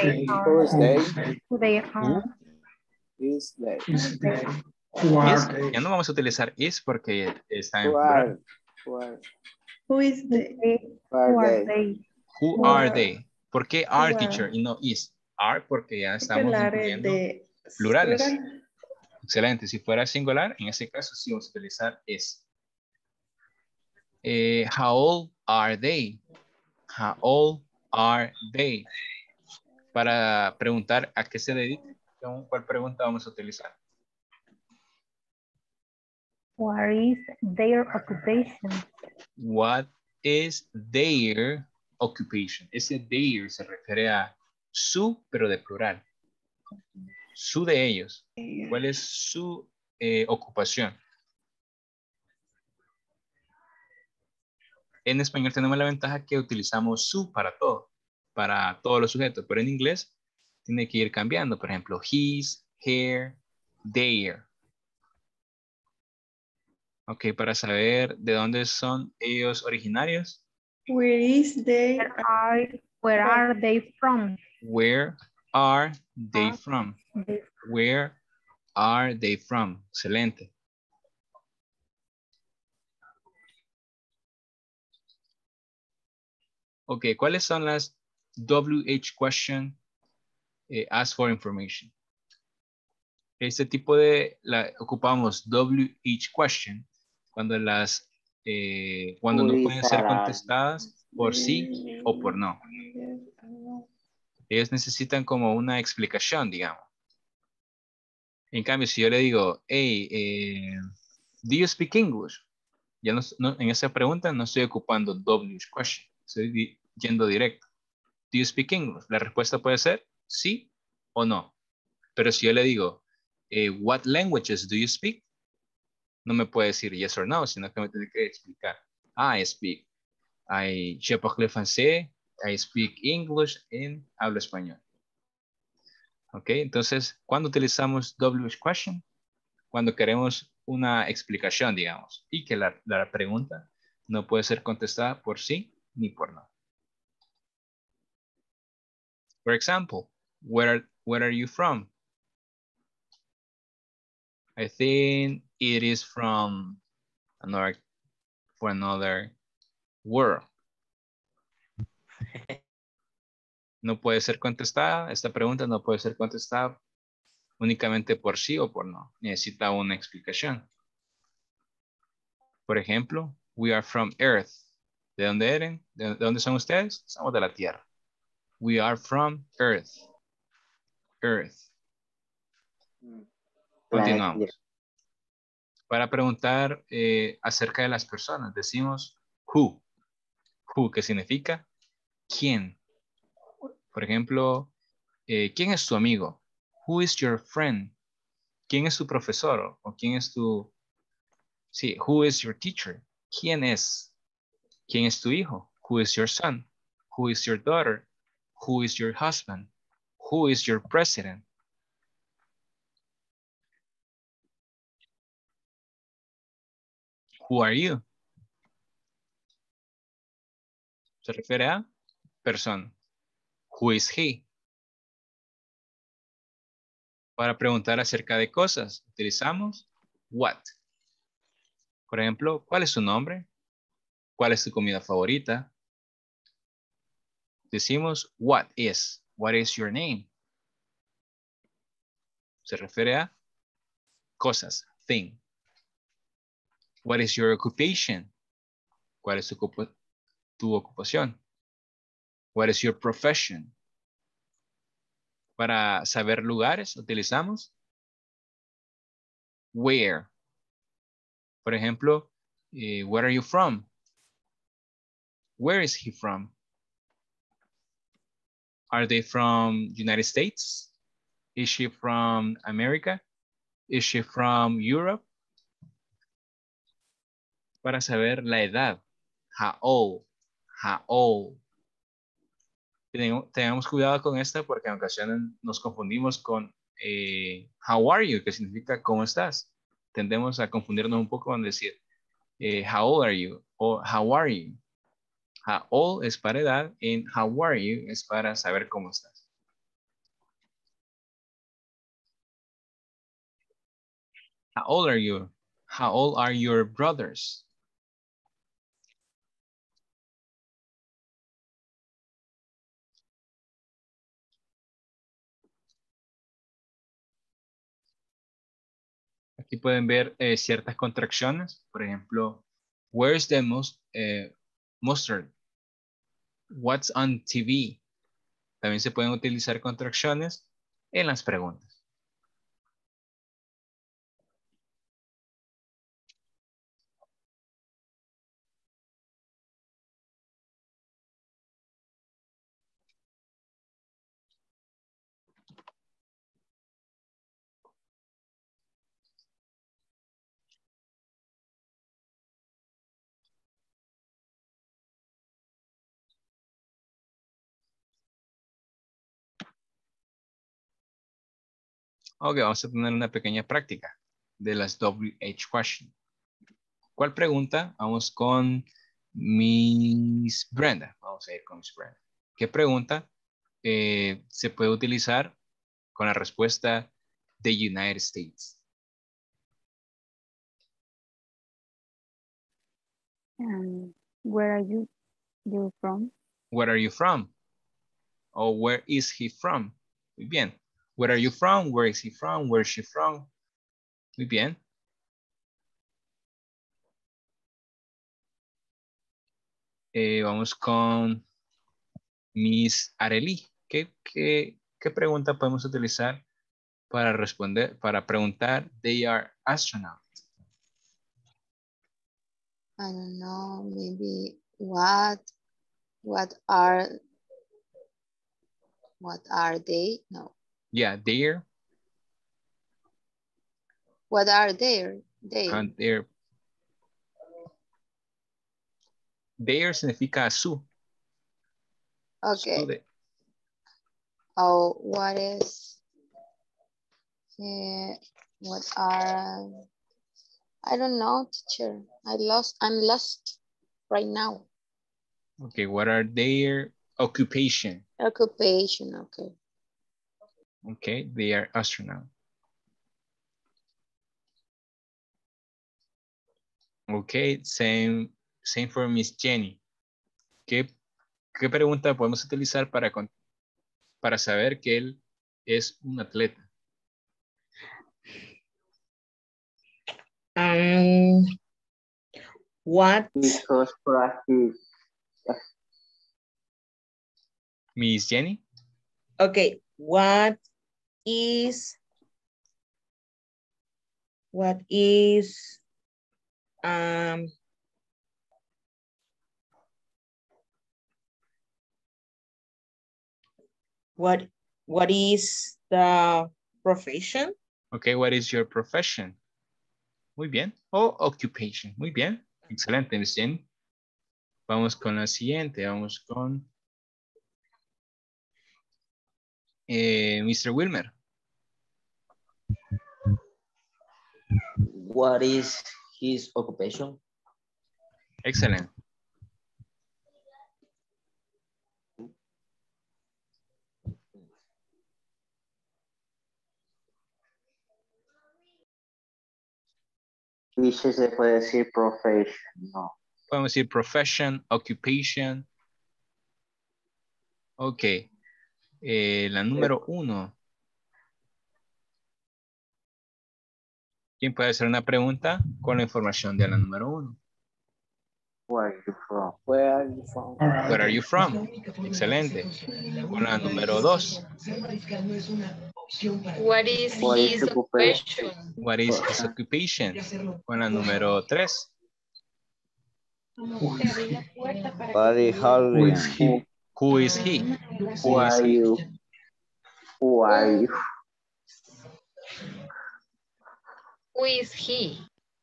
Ya no vamos a utilizar is porque está en plural. Who is they? Who are they? ¿Por qué are, Wow. teacher, y no is? Are porque ya Porque estamos la incluyendo de plurales. plural. Excelente. Si fuera singular, en ese caso sí vamos a utilizar is. How old are they? How old are they? Para preguntar a qué se dedica, ¿cuál pregunta vamos a utilizar? What is their occupation? What is their occupation? Ese their se refiere a su, pero de plural. Su de ellos. ¿Cuál es su ocupación? En español tenemos la ventaja que utilizamos su para todo, para todos los sujetos, pero en inglés tiene que ir cambiando. Por ejemplo, his, her, their. Ok, para saber de dónde son ellos originarios. Where is they? Where are they from? Where are they from? Where are they from? Excelente. Ok, ¿cuáles son las WH question? Ask for information. Este tipo de, ocupamos WH question cuando cuando no pueden ser contestadas por sí o por no. Ellos necesitan como una explicación, digamos. En cambio, si yo le digo, hey, do you speak English? Ya en esa pregunta no estoy ocupando WH question, estoy yendo directo. Do you speak English? La respuesta puede ser sí o no. Pero si yo le digo, what languages do you speak? No me puede decir yes or no, sino que me tiene que explicar. Je parle français, I speak English, hablo español. Ok, entonces, ¿cuándo utilizamos WH question? Cuando queremos una explicación, digamos, y que la pregunta no puede ser contestada por sí ni por no. For example, where are you from? I think it is from another world. No puede ser contestada, esta pregunta no puede ser contestada únicamente por sí o por no. Necesita una explicación. Por ejemplo, we are from Earth. ¿De dónde eran? ¿De dónde son ustedes? Somos de la Tierra. We are from Earth. Earth. Continuamos. Para preguntar acerca de las personas, decimos who. Who, que significa quién. Por ejemplo, ¿quién es tu amigo? Who is your friend? ¿Quién es tu profesor? ¿O quién es tu... Sí, who is your teacher? ¿Quién es? ¿Quién es tu hijo? Who is your son? Who is your daughter? Who is your husband? Who is your president? Who are you? Se refiere a persona. Who is he? Para preguntar acerca de cosas, utilizamos what. Por ejemplo, ¿cuál es su nombre? ¿Cuál es tu comida favorita? Decimos what is. What is your name? Se refiere a cosas, thing. What is your occupation? ¿Cuál es tu ocupación? What is your profession? Para saber lugares, utilizamos where. Por ejemplo, where are you from? Where is he from? Are they from United States? Is she from America? Is she from Europe? Para saber la edad. How old? How old? Tengamos cuidado con esta porque en ocasiones nos confundimos con how are you, que significa ¿cómo estás? Tendemos a confundirnos un poco con decir how old are you o how are you. How old es para edad y how are you es para saber cómo estás. How old are you? How old are your brothers? Aquí pueden ver ciertas contracciones. Por ejemplo, where's the mustard? What's on TV? También se pueden utilizar contracciones en las preguntas. Ok, vamos a tener una pequeña práctica de las WH questions. ¿Cuál pregunta? Vamos con Miss Brenda. Vamos a ir con Miss Brenda. ¿Qué pregunta se puede utilizar con la respuesta The United States? Where are you from? Where are you from? O where is he from? Muy bien. Where are you from? Where is he from? Where is she from? Muy bien. Vamos con Miss Arely. ¿Qué pregunta podemos utilizar para responder, para preguntar, they are astronauts? I don't know, maybe what are they? No. Yeah, they're. What are they? And they're significa su. Okay. Oh, what is, what are, I don't know, teacher. I'm lost right now. Okay, what are their occupation? Occupation, okay. Okay, they are astronauts. Okay, same for Miss Jenny. ¿Qué pregunta podemos utilizar para saber que él es un atleta? What? Because practice. Miss Jenny? Okay, what is what is the profession? Okay, what is your profession? Muy bien. O occupation. Muy bien. Excelente, Miss Jenny. Vamos con la siguiente. Vamos con Mr. Wilmer. What is his occupation? Excellent. Dice, se puede decir profession, no. Podemos decir profession, occupation. Ok. La número 1. ¿Quién puede hacer una pregunta con la información de la número 1? Where are you from? Where are you from? Where are you from? Excelente. Con la número 2. What is his occupation? What is his occupation? Con la número 3. What is he? Who is he? Who are you? Who are you? Who is he?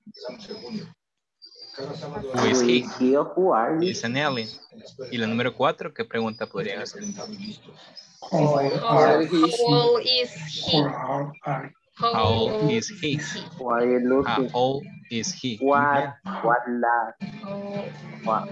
Who is he? Who are you? Es an alien. Y la número 4, ¿qué pregunta podrían hacer? How old is he? How old is he? Why are you looking? How old is he? What lad? What?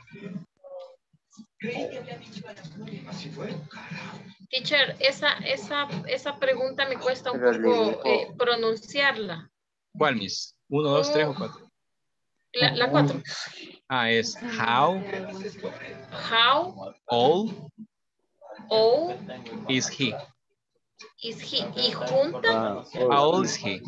Teacher, esa pregunta me cuesta un poco pronunciarla. ¿Cuál, Miss? 1, 2, 3 o 4. La 4. Es how old old is he? is he? ¿Y junta? How old is he?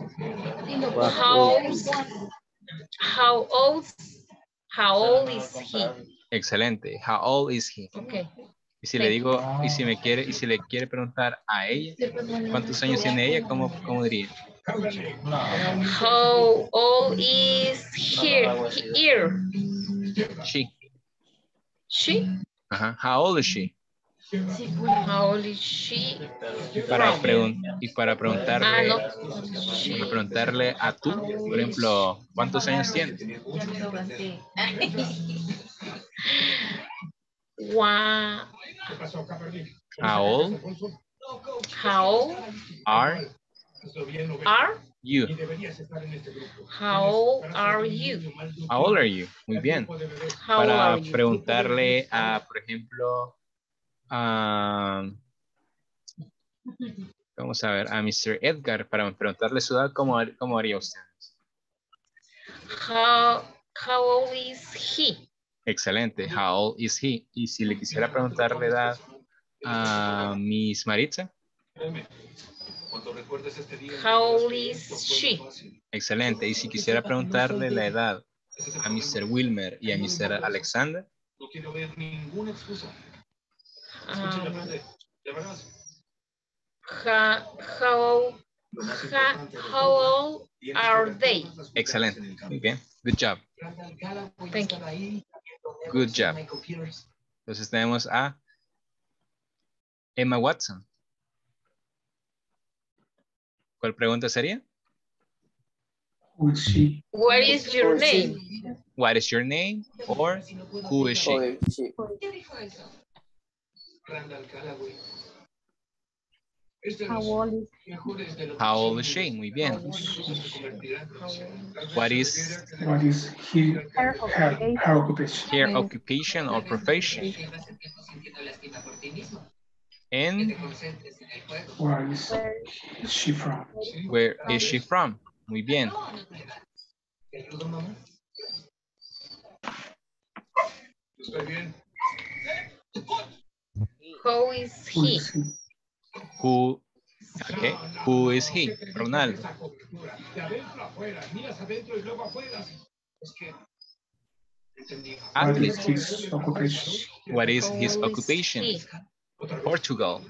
How old is he? Excelente. How old is he? Okay. Y si le digo, y si le quiere preguntar a ella, ¿cuántos años tiene ella? ¿Cómo diría? How old is here? She. She? Ajá. How old is she? How old is she? Y para preguntarle, para preguntarle a tú, por ejemplo, ¿cuántos años tienes? How old are you? How old are you? How old are you? Muy bien. Para preguntarle a, por ejemplo, vamos a ver, a Mr. Edgar, para preguntarle su edad, ¿cómo haría usted? How old is he? Excelente. How old is he? Y si le quisiera preguntar la edad a Miss Maritza. How old is she? Excelente. Y si quisiera preguntarle la edad a Mr. Wilmer y a Mr. Alexander. How old are they? Excelente. Muy bien. Good job. Thank you. Good job. Entonces tenemos a Emma Watson. ¿Cuál pregunta sería? Who is she? What is your name? What is your name? Or who is she? How old is she? Muy bien. What is her occupation? Her occupation or profession? And Where is she from? Where is she from? Muy bien. Who is he? Who is he? Ronaldo. Athlete. What is his occupation? Portugal.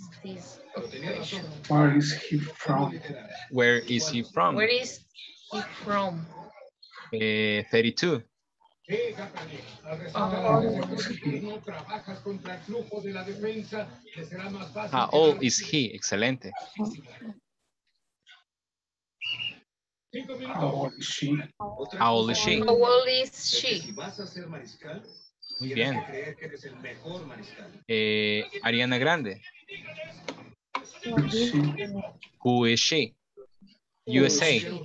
Where is he from? Where is he from? Where is he from? 32. How old is he? Excelente. How old is she? How old is she? How old is she? Muy bien. Ariana Grande. Who is she? USA.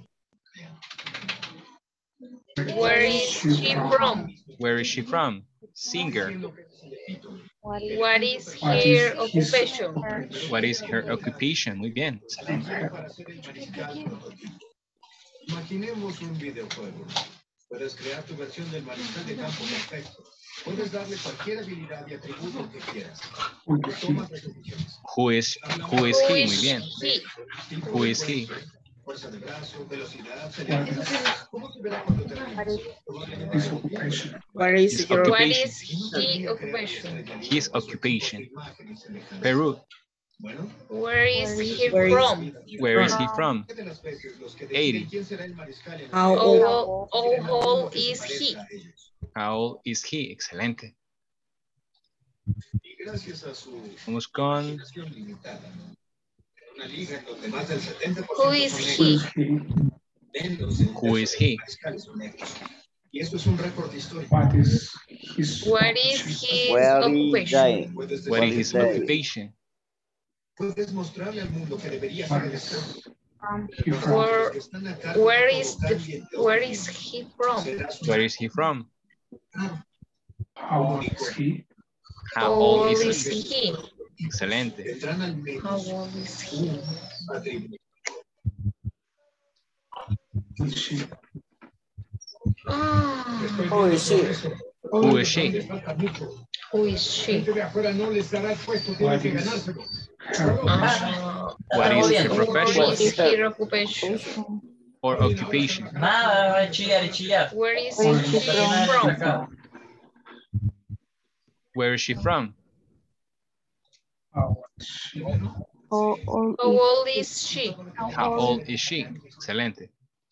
Where is she from? Where is she from? Singer. What is her occupation? What is her occupation? Muy bien. Imaginemos un videojuego. Puedes crear tu versión del mariscal de campo perfecto. Puedes darle cualquier habilidad y atributo que quieras. Tomas las decisiones. Who is he? Muy bien. Who is he? Fuerza de brazo, velocidad, ¿cómo se verá cuando termines? His occupation? His occupation. Peru. Where is he from? Where is he from? 80. How old is he? How old is he? Excelente. Vamos con... Who is he? Who is he? What is his What is his occupation? What is his occupation? Where is he from? Where is he from? How old is he? How old is he? Excelente. How old is he? Who is she? Who is she? What is her profession? What is her occupation? Or occupation? Where is she from? Where is she from? How How old is she? How old is she? Excelente.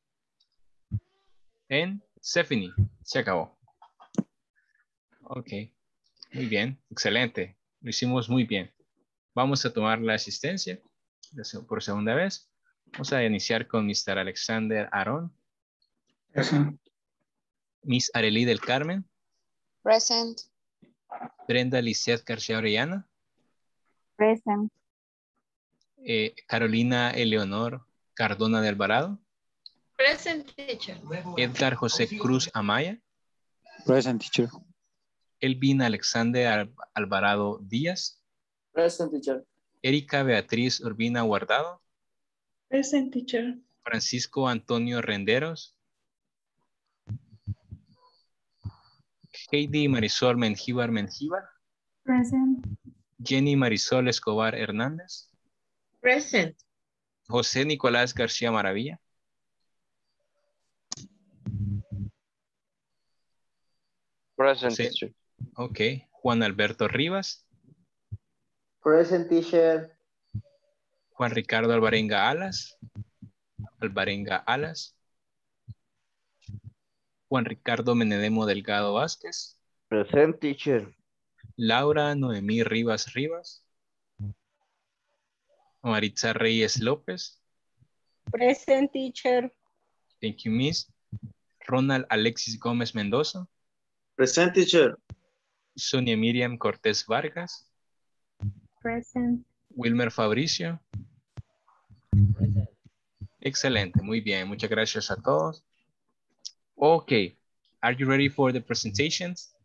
En Stephanie, se acabó. Ok, muy bien, excelente. Lo hicimos muy bien. Vamos a tomar la asistencia por segunda vez. Vamos a iniciar con Mr. Alexander Aaron. Present. Miss Arely del Carmen. Present. Brenda Lizeth García Orellana. present, Carolina Eleonor Cardona de Alvarado. Present, teacher. Edgar José Cruz Amaya. Present, teacher. Elvina Alexander Alvarado Díaz. Present, teacher. Erika Beatriz Urbina Guardado. Present, teacher. Francisco Antonio Renderos. Heidi Marisol Mengíbar Mengíbar. Present. Jenny Marisol Escobar Hernández. Present. José Nicolás García Maravilla. Present, Sí. teacher. Ok. Juan Alberto Rivas. Present, teacher. Juan Ricardo Alvarenga Alas. Alvarenga Alas. Juan Ricardo Menedemo Delgado Vázquez. Present, teacher. Laura Noemí Rivas Rivas. Maritza Reyes López. Present, teacher. Thank you, Miss. Ronald Alexis Gómez Mendoza. Present, teacher. Sonia Miriam Cortés Vargas. Present. Wilmer Fabricio. Excelente, muy bien. Muchas gracias a todos. Okay, are you ready for the presentations?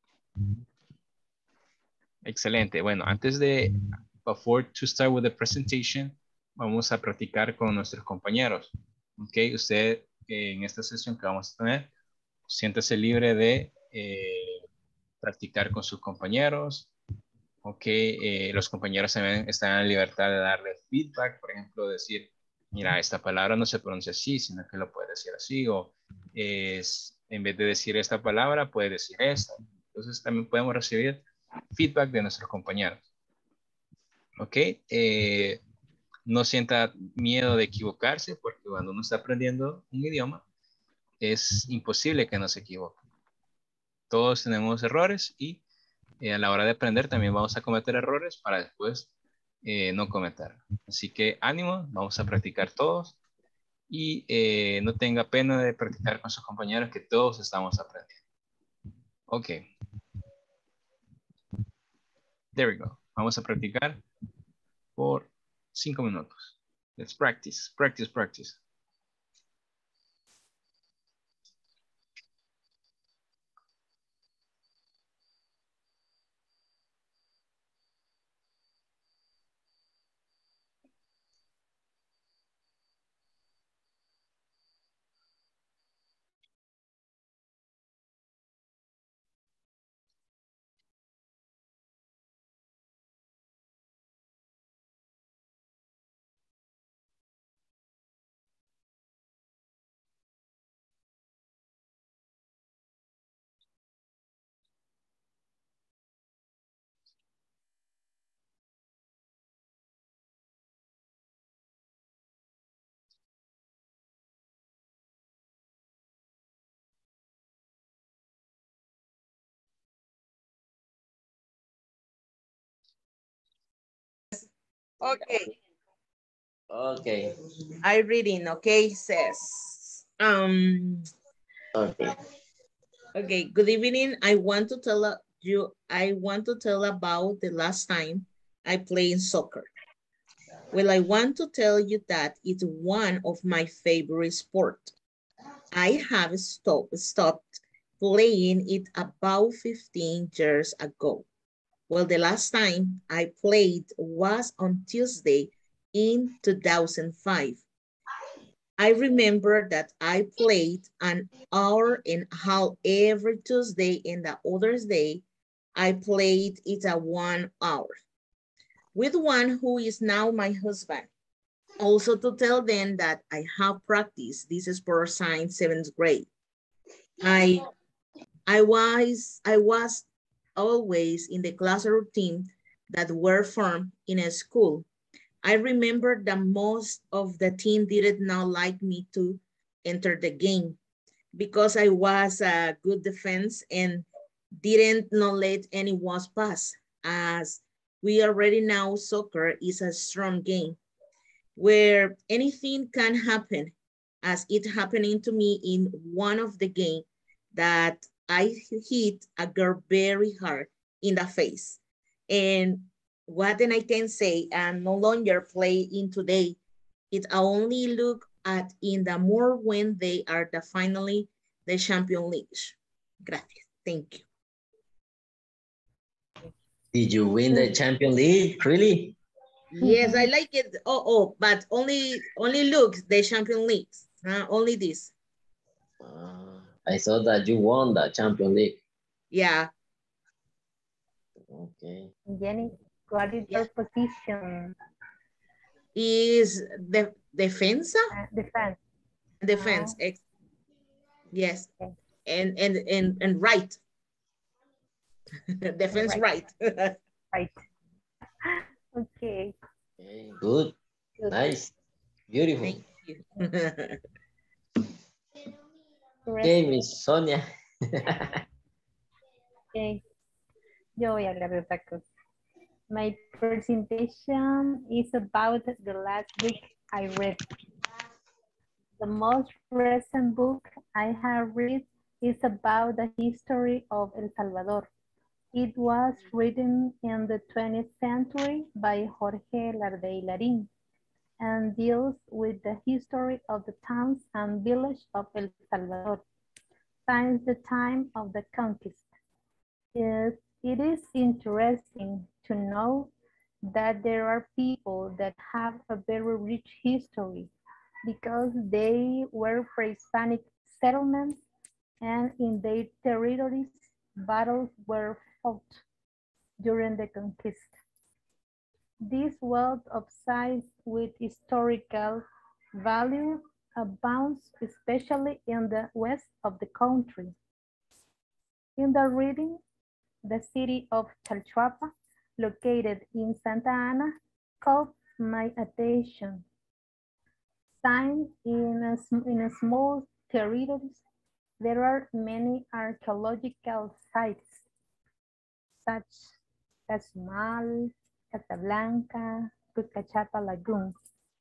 Excelente. Bueno, before to start with the presentation, vamos a practicar con nuestros compañeros. Ok, usted en esta sesión que vamos a tener, siéntese libre de practicar con sus compañeros. Ok, los compañeros también están en libertad de darle feedback, por ejemplo, decir, mira, esta palabra no se pronuncia así, sino que lo puede decir así, o en vez de decir esta palabra, puede decir esta. Entonces también podemos recibir feedback de nuestros compañeros. Ok, no sienta miedo de equivocarse, porque cuando uno está aprendiendo un idioma, es imposible que no se equivoque. Todos tenemos errores y a la hora de aprender también vamos a cometer errores para después no cometer. Así que ánimo, vamos a practicar todos y no tenga pena de practicar con sus compañeros, que todos estamos aprendiendo. Ok. There we go. Vamos a practicar por 5 minutos. Let's practice, practice, practice. Okay. Okay. I reading, okay, says. Okay. Okay, good evening. I want to tell about the last time I played soccer. Well, I want to tell you that it's one of my favorite sports. I have stopped playing it about 15 years ago. Well, the last time I played was on Tuesday in 2005. I remember that I played an hour and a half every Tuesday, and the other day I played it a 1 hour with one who is now my husband. Also to tell them that I have practiced this sport since 7th grade. I was always in the class routine that were formed in a school. I remember that most of the team did not like me to enter the game because I was a good defense and didn't not let anyone pass. As we already know, soccer is a strong game where anything can happen, as it happening to me in one of the games that I hit a girl very hard in the face. And what then I can say, and no longer play in today, it only look at in the more when they are the finally the Champions League. Gracias, thank you. Did you win the Champions League? Really? Yes, I like it. But only look the Champions League. Only this. I thought that you won the Champions League. Yeah. Okay. Jenny, what is your position? Is the defensa? Defense. Defense. Yes. Okay. And right. Defense right. Right. Okay. Okay. Good. Nice. Beautiful. Thank you. Okay, Miss Sonia. Okay. Yo voy a hablar de otra cosa. My presentation is about the last book I read. The most recent book I have read is about the history of El Salvador. It was written in the 20th century by Jorge Lardey Larín and deals with the history of the towns and villages of El Salvador since the time of the conquest. It is interesting to know that there are people that have a very rich history because they were pre-Hispanic settlements and in their territories, battles were fought during the conquest. This wealth of sites with historical value abounds, especially in the west of the country. In the reading, the city of Chalchuapa, located in Santa Ana, caught my attention. Since in a small territories, there are many archaeological sites, such as Mal, Casablanca, Cucachapa Lagoon.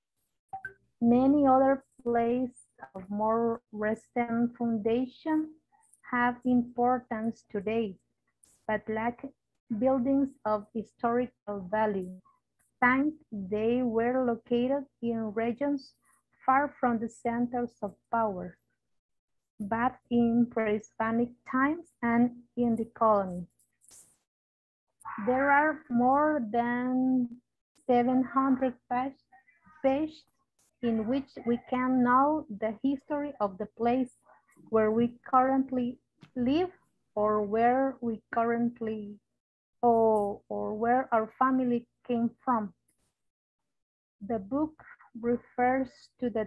Many other places of more recent foundation have importance today, but lack buildings of historical value, since they were located in regions far from the centers of power, but in pre-Hispanic times and in the colonies. There are more than 700 pages in which we can know the history of the place where we currently live or where we currently or where our family came from. The book refers to the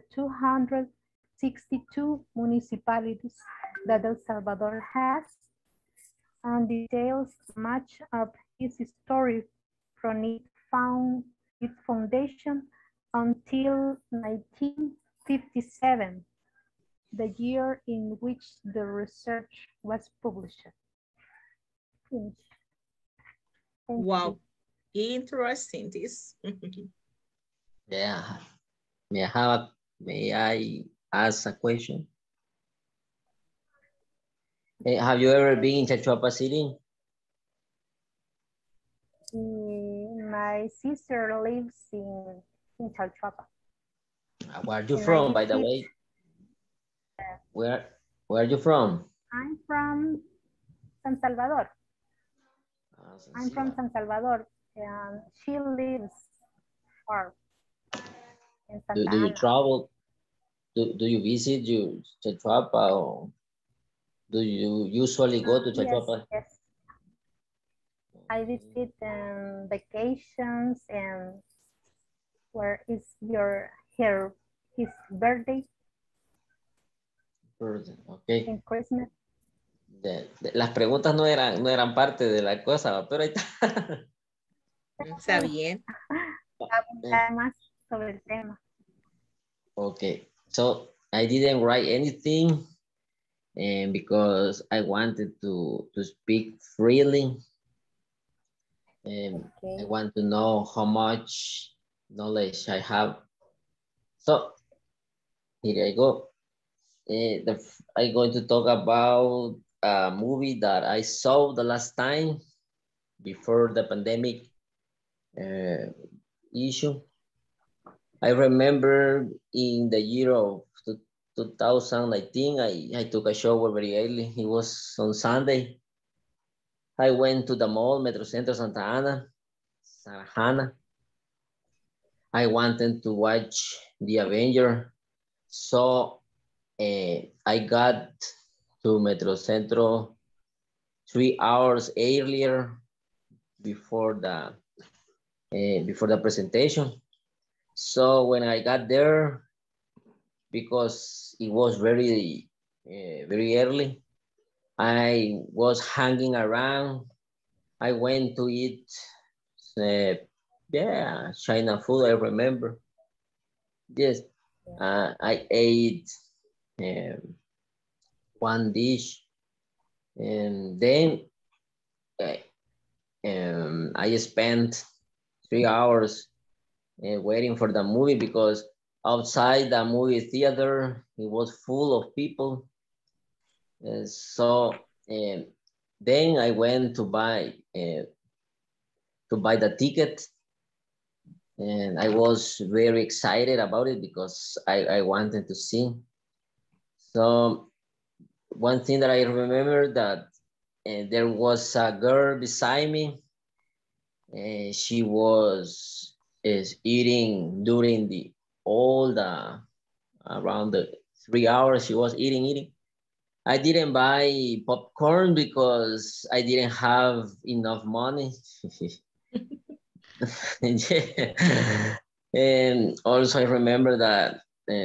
262 municipalities that El Salvador has and details much of its history from its foundation until 1957, the year in which the research was published. Wow, interesting this. Yeah. May I ask a question? Have you ever been in Chalchuapa City? My sister lives in Chalchuapa. Where are you from, by the way? Where are you from? I'm from San Salvador. I'm from San Salvador, and she lives far in Santa Ana. Do you travel? Do you visit your Chalchuapa, or do you usually go to Chalchuapa? Yes. I visit vacations and where is his birthday Okay. in Christmas. Las preguntas no eran parte de la cosa, pero ahí está. Está bien. Hablar más sobre el tema. Okay, so I didn't write anything and because I wanted to speak freely. And I want to know how much knowledge I have. So here I go. I'm going to talk about a movie that I saw the last time before the pandemic issue. I remember in the year of 2019, I took a shower very early. It was on Sunday. I went to the mall, Metro Centro Santa Ana. I wanted to watch The Avenger. So I got to Metro Centro 3 hours earlier before the presentation. So when I got there, because it was very early, I was hanging around. I went to eat, China food, I remember. Yes, I ate one dish, and then I spent 3 hours waiting for the movie because outside the movie theater, it was full of people. So then I went to buy the ticket, and I was very excited about it because I wanted to see. So one thing that I remember that there was a girl beside me, and she was eating during around the 3 hours. She was eating. I didn't buy popcorn because I didn't have enough money. Yeah. And also I remember that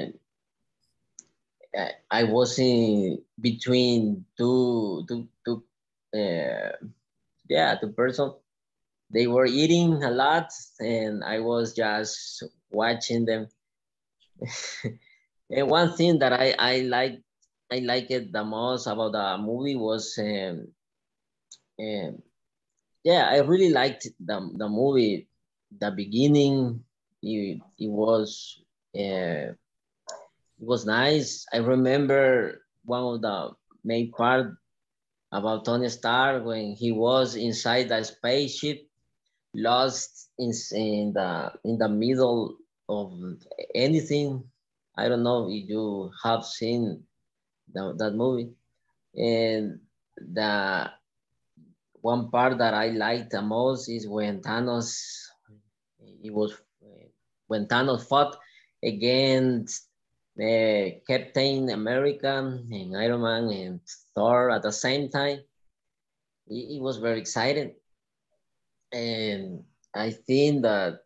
I was in between two persons. They were eating a lot and I was just watching them. And one thing that I liked it the most about the movie was I really liked the movie. The beginning, it was nice. I remember one of the main part about Tony Stark when he was inside the spaceship, lost in the middle of anything. I don't know if you have seen that movie. And the one part that I liked the most is when Thanos fought against Captain America and Iron Man and Thor at the same time. It was very exciting. And I think that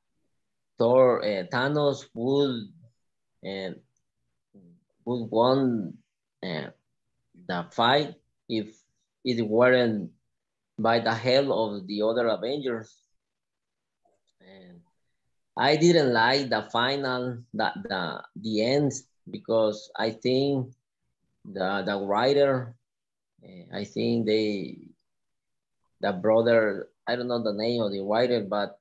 Thanos would won the fight if it weren't by the help of the other Avengers. And I didn't like the final, the end, because I think the writer, I think the brother, I don't know the name of the writer, but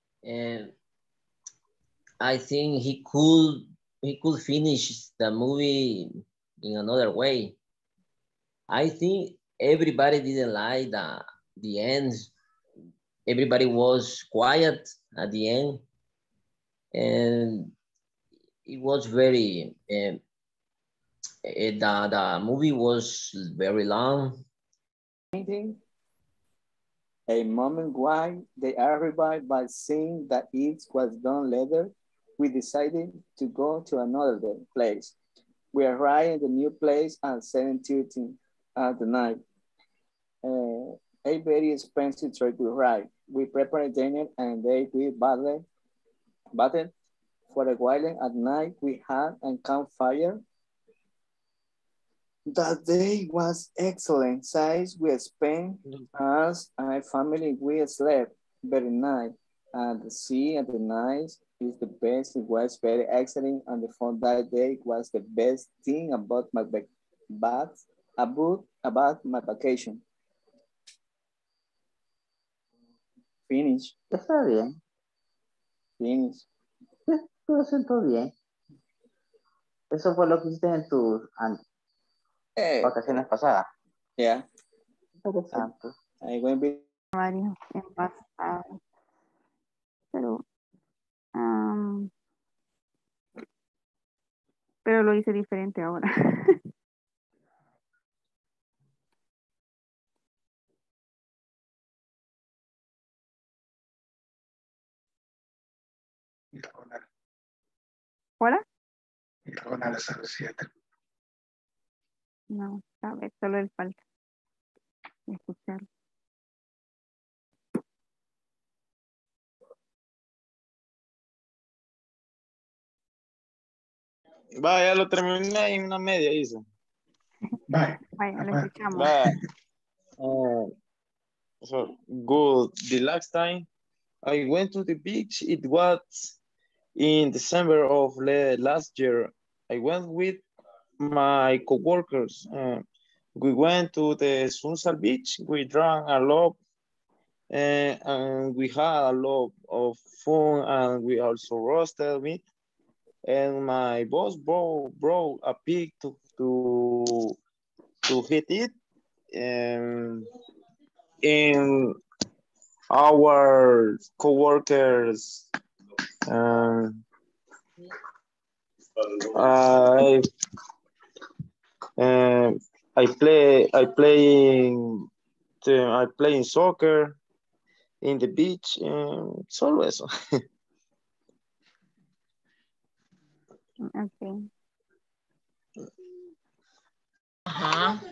I think he could finish the movie in another way. I think everybody didn't like the end. Everybody was quiet at the end, and it was very. The movie was very long. A moment while they arrived by saying that it was done later, we decided to go to another place. We arrived in the new place at 7:30 at the night. a very expensive turkey ride. We prepared dinner and they we batted for a while. At night we had a campfire. That day was excellent. Since we spent as a family, we slept very night. And the sea at the night is the best. It was very excellent. And the fun that day was the best thing about my about my vacation. Finish. Está bien. Finish. Lo siento bien. Eso fue lo que hiciste en tus vacaciones pasadas. Yeah. Interesante. I went with Varios en pasado. Pero lo hice diferente ahora. ¿Hola? Diagonal a 07. No, a ver, solo le falta escucharlo. Vaya, lo terminé en una media, dice. Vaya, lo escuchamos. So good. The last time I went to the beach, it was in December of last year. I went with my coworkers. We went to the Sunsal Beach. We drank a lot, and we had a lot of fun. And we also roasted meat. And my boss brought a pig to hit it. And our coworkers, I play in soccer in the beach, solo eso. Okay. Ajá.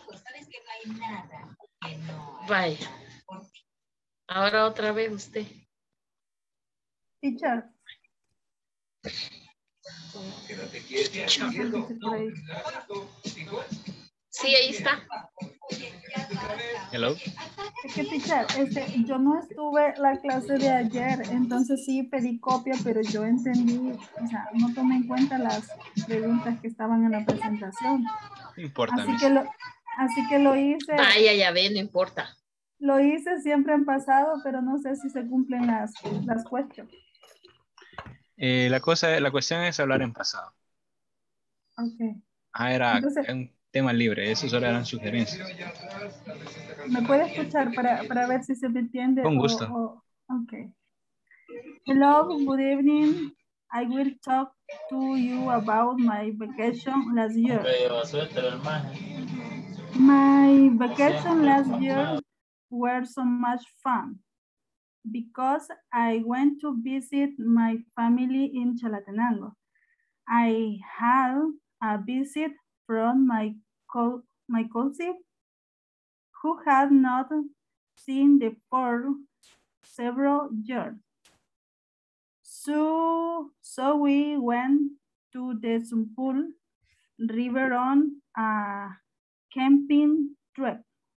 Vaya. Ahora otra vez usted. Teacher. Sí, ahí está. Hello. Es que, teacher, yo no estuve la clase de ayer, entonces sí pedí copia, pero yo entendí, o sea, no tomé en cuenta las preguntas que estaban en la presentación. No importa. Así que lo hice. Vaya, ya ve, no importa. Lo hice siempre en pasado, pero no sé si se cumplen las cuestiones. La cuestión es hablar en pasado. Ok. Era Entonces, un tema libre, eso solo eran sugerencias. ¿me puede escuchar para ver si se me entiende? Con gusto. Ok. Hello, good evening. I will talk to you about my vacation last year. My vacation last year were so much fun because I went to visit my family in Chalatenango. I had a visit from my cousin who had not seen the for several years. So we went to the Sumpul River on a camping trip.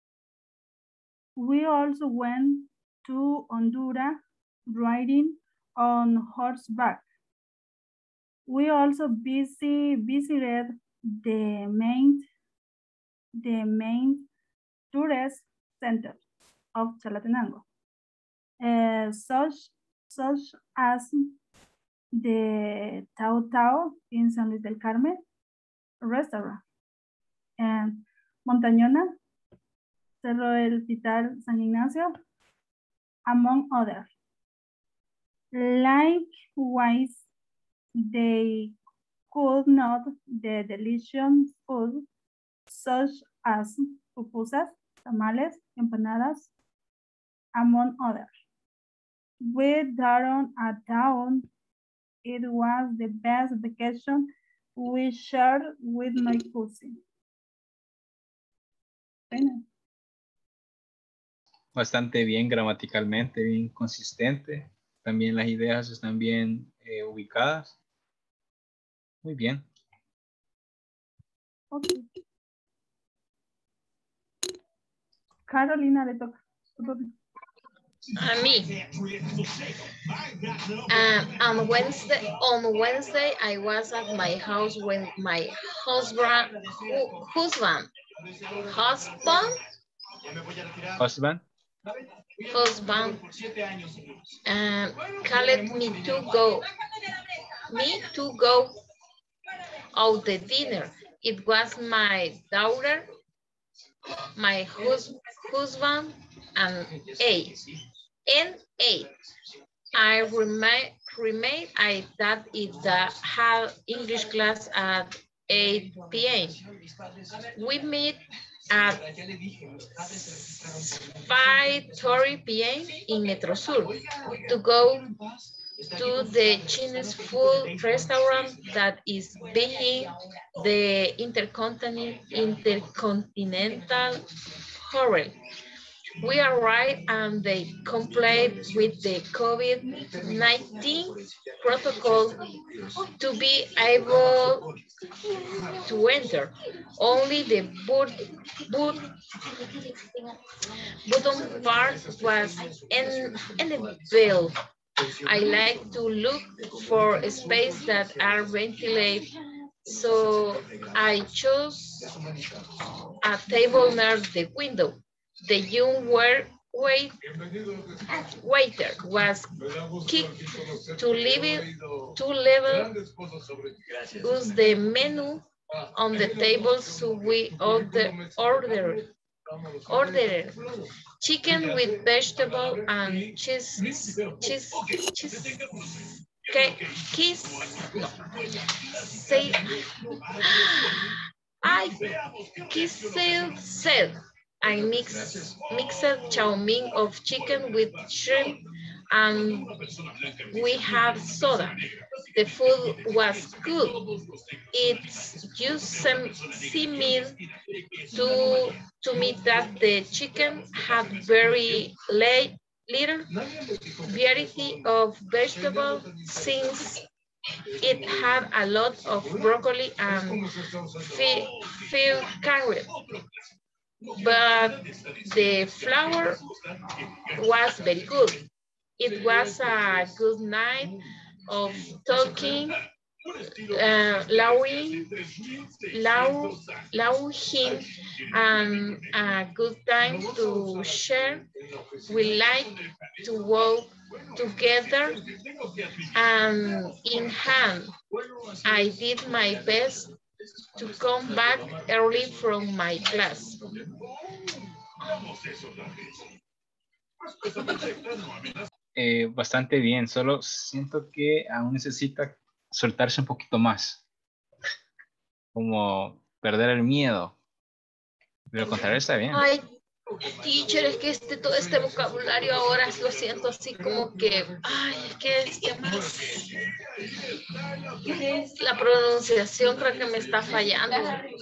We also went to Honduras riding on horseback. We also visited the main tourist center of Chalatenango, such as the Tao Tao in San Luis del Carmen restaurant, and Montañona, Cerro del Pitar San Ignacio, among others. Likewise, they could not the delicious food such as pupusas, tamales, empanadas, among others. With Daron at town, it was the best vacation we shared with my cousin. bastante bien gramaticalmente, bien consistente. También las ideas están bien ubicadas. Muy bien. Okay. Carolina le toca. A me. On Wednesday, I was at my house when my husband called me to go out to dinner. It was my daughter, my husband, and I remained that it had English class at 8 p.m. We meet at 5:30 p.m. in Metro Sur to go to the Chinese food restaurant that is behind the Intercontinental Hotel. We arrived and they complied with the COVID-19 protocol to be able to enter. Only the bottom part was enabled. I like to look for a space that are ventilated, so I chose a table near the window. The young waiter was kicked to level us the menu on the table, so we ordered chicken with vegetable and cheese I mixed chow mein of chicken with shrimp, and we have soda. The food was good. It's just similar to me that the chicken had very little variety of vegetables, since it had a lot of broccoli and field carrot. But the flour was very good. It was a good night of talking, laughing, and a good time to share. We like to walk together and in hand. I did my best to come back early from my class. Bastante bien, solo siento que aún necesita soltarse un poquito más, como perder el miedo. De lo contrario está bien. Ay, teacher, es que todo este vocabulario ahora lo siento así como que, ay, es que más la pronunciación creo que me está fallando.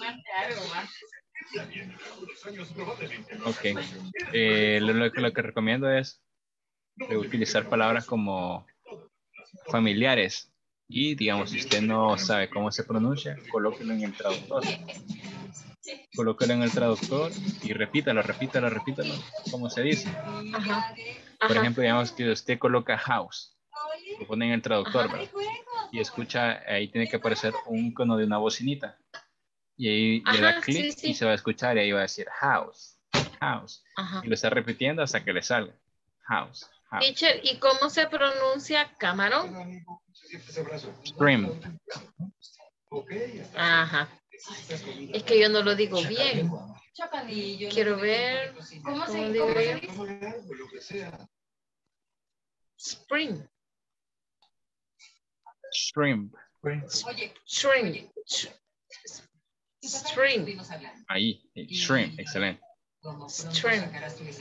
Ok, lo que recomiendo es utilizar palabras como familiares, y digamos, si usted no sabe cómo se pronuncia, colóquelo en el traductor. Colóquelo en el traductor y repítalo, como se dice. Ajá. Por ejemplo, digamos que usted coloca house, lo pone en el traductor, ¿verdad? Y escucha, ahí tiene que aparecer un icono de una bocinita. Y ahí le da clic, sí. Y se va a escuchar y ahí va a decir house. Y lo está repitiendo hasta que le salga. House. Teacher, ¿y cómo se pronuncia camarón? Shrimp. Ajá. Es que yo no lo digo bien. Quiero ver. ¿Cómo digo yo? Shrimp. Ahí, shrimp, excelente. Shrimp.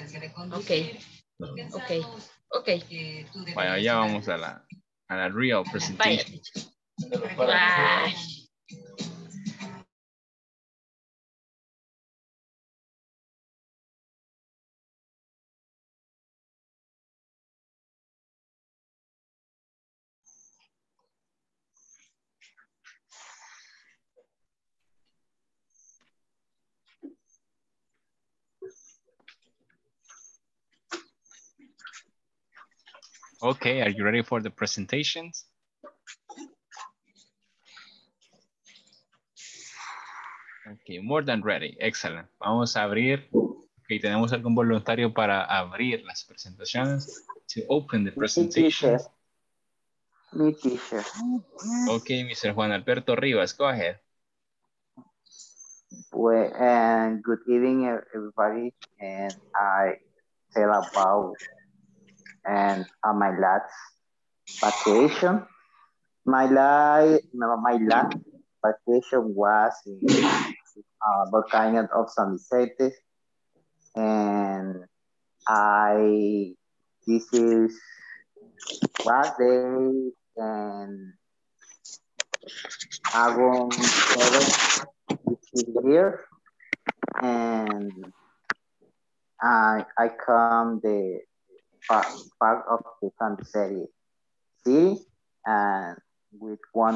Ok. Vaya, ya vamos a la real presentation. Bye. Okay, are you ready for the presentations? Okay, more than ready. Excellent. Vamos a abrir. Okay, tenemos algún voluntario para abrir las presentaciones. To open the presentations. Me teacher. Okay, Mr. Juan Alberto Rivas, go ahead. Well, and good evening, everybody. And I tell about my last vacation. My last vacation was in volcano of San Vicente, and this is last day and August 7th, which is here, and I come the part of the San Vicente city, and with one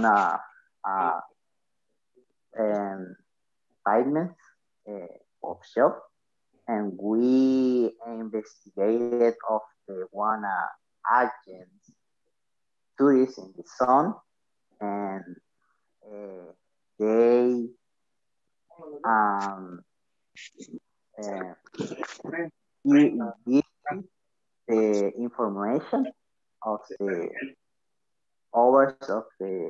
5 minutes of shop, and we investigated of the one agents tourists in the sun, and they give the information of the hours of the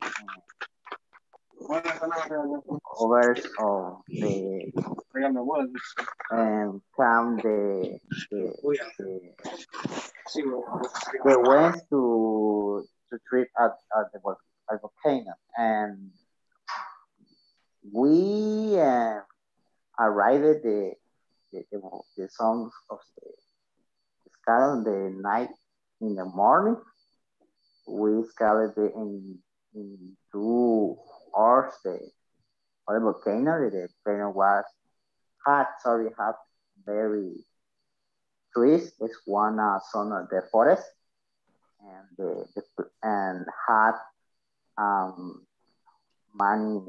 come they went to trip at the volcano, and we arrived at the songs of the sky on the night. In the morning, we scaled in 2 hours the volcano. The volcano was hot, very trees. It's one zone of the forest, and and had many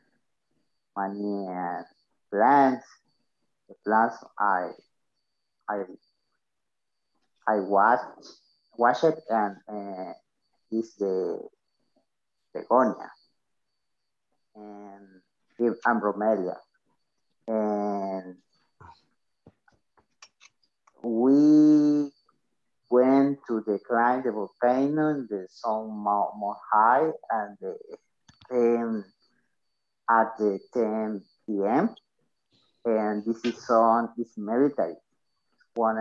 plants. The plants I watched it, and is the begonia and bromelia, and we went to climb the volcano. The sun more high, and at the 10 p.m. and this is sun is military. One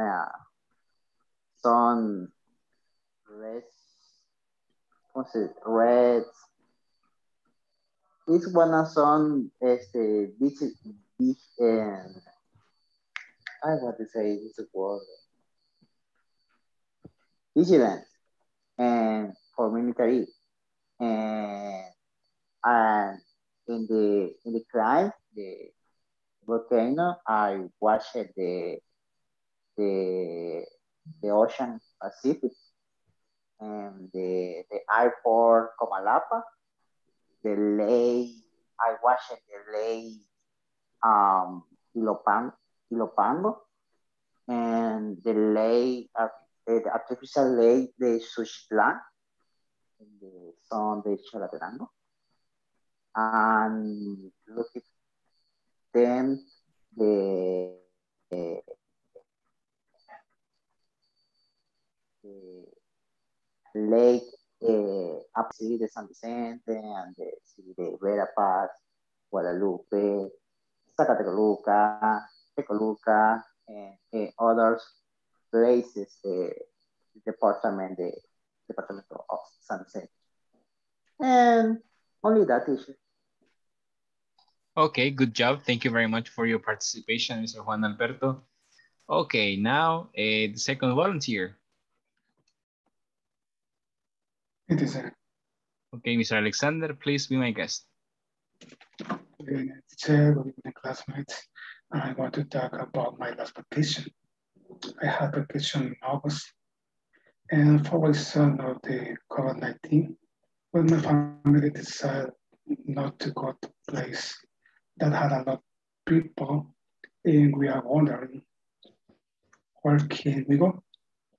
sun red. What's it? Red. This one sun beach and I want to say this word. Vigilant and for military, and in the climb the volcano, I watched the ocean Pacific, and the airport Comalapa, the lake. I watched the lake Ilopango, and the lake, the artificial lake, the Suchlan, in the sun de Chalatenango, and look at them, the lake up city de San Vicente, and the city de Verapaz, Guadalupe, Zacatecoluca, Tecoluca, and others places, the department of San Vicente. And only that issue. Okay, good job. Thank you very much for your participation, Mr. Juan Alberto. Okay, now the second volunteer. It is Okay, Mr. Alexander, please be my guest. Good evening, teacher. Good evening, classmates. I want to talk about my last vacation. I had vacation in August, and for reason of the COVID-19, when my family decided not to go to a place that had a lot of people, and we are wondering, where can we go?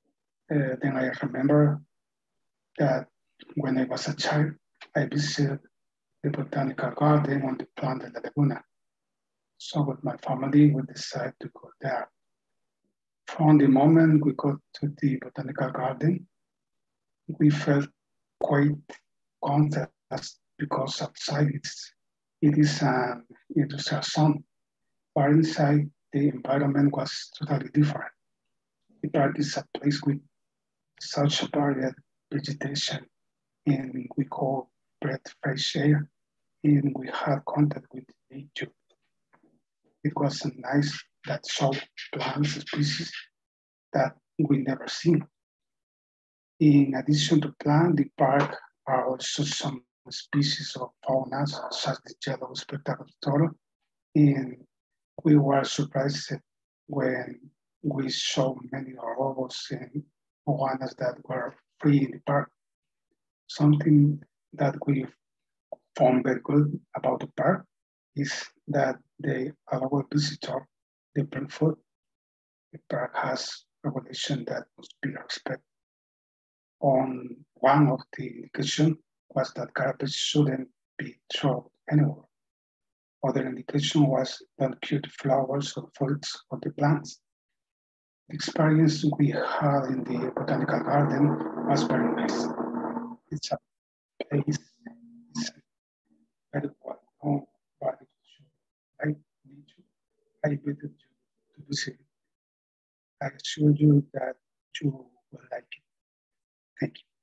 Then I remember that when I was a child, I visited the botanical garden on the Plan de la Laguna. So with my family, we decided to go there. From the moment we got to the botanical garden, we felt quite content because outside it is an industrial zone, but inside the environment was totally different. The park is a place with such a varied vegetation, and we call breathe fresh air, and we had contact with nature. It was nice that showed plants species that we never seen. In addition to plants, the park are also some species of fauna, such as the yellow spectacled turtle, and we were surprised when we saw many robots and iguanas that were free in the park. Something that we found very good about the park is that they allow visitors to bring food. The park has regulation that must be respected. On one of the indications was that garbage shouldn't be thrown anywhere. Other indication was don't cut the flowers or fruits of the plants. The experience we had in the botanical garden was very nice. It's a place, it's very well known, but I need you, I invited you to visit. I assure you that you will like it. Thank you.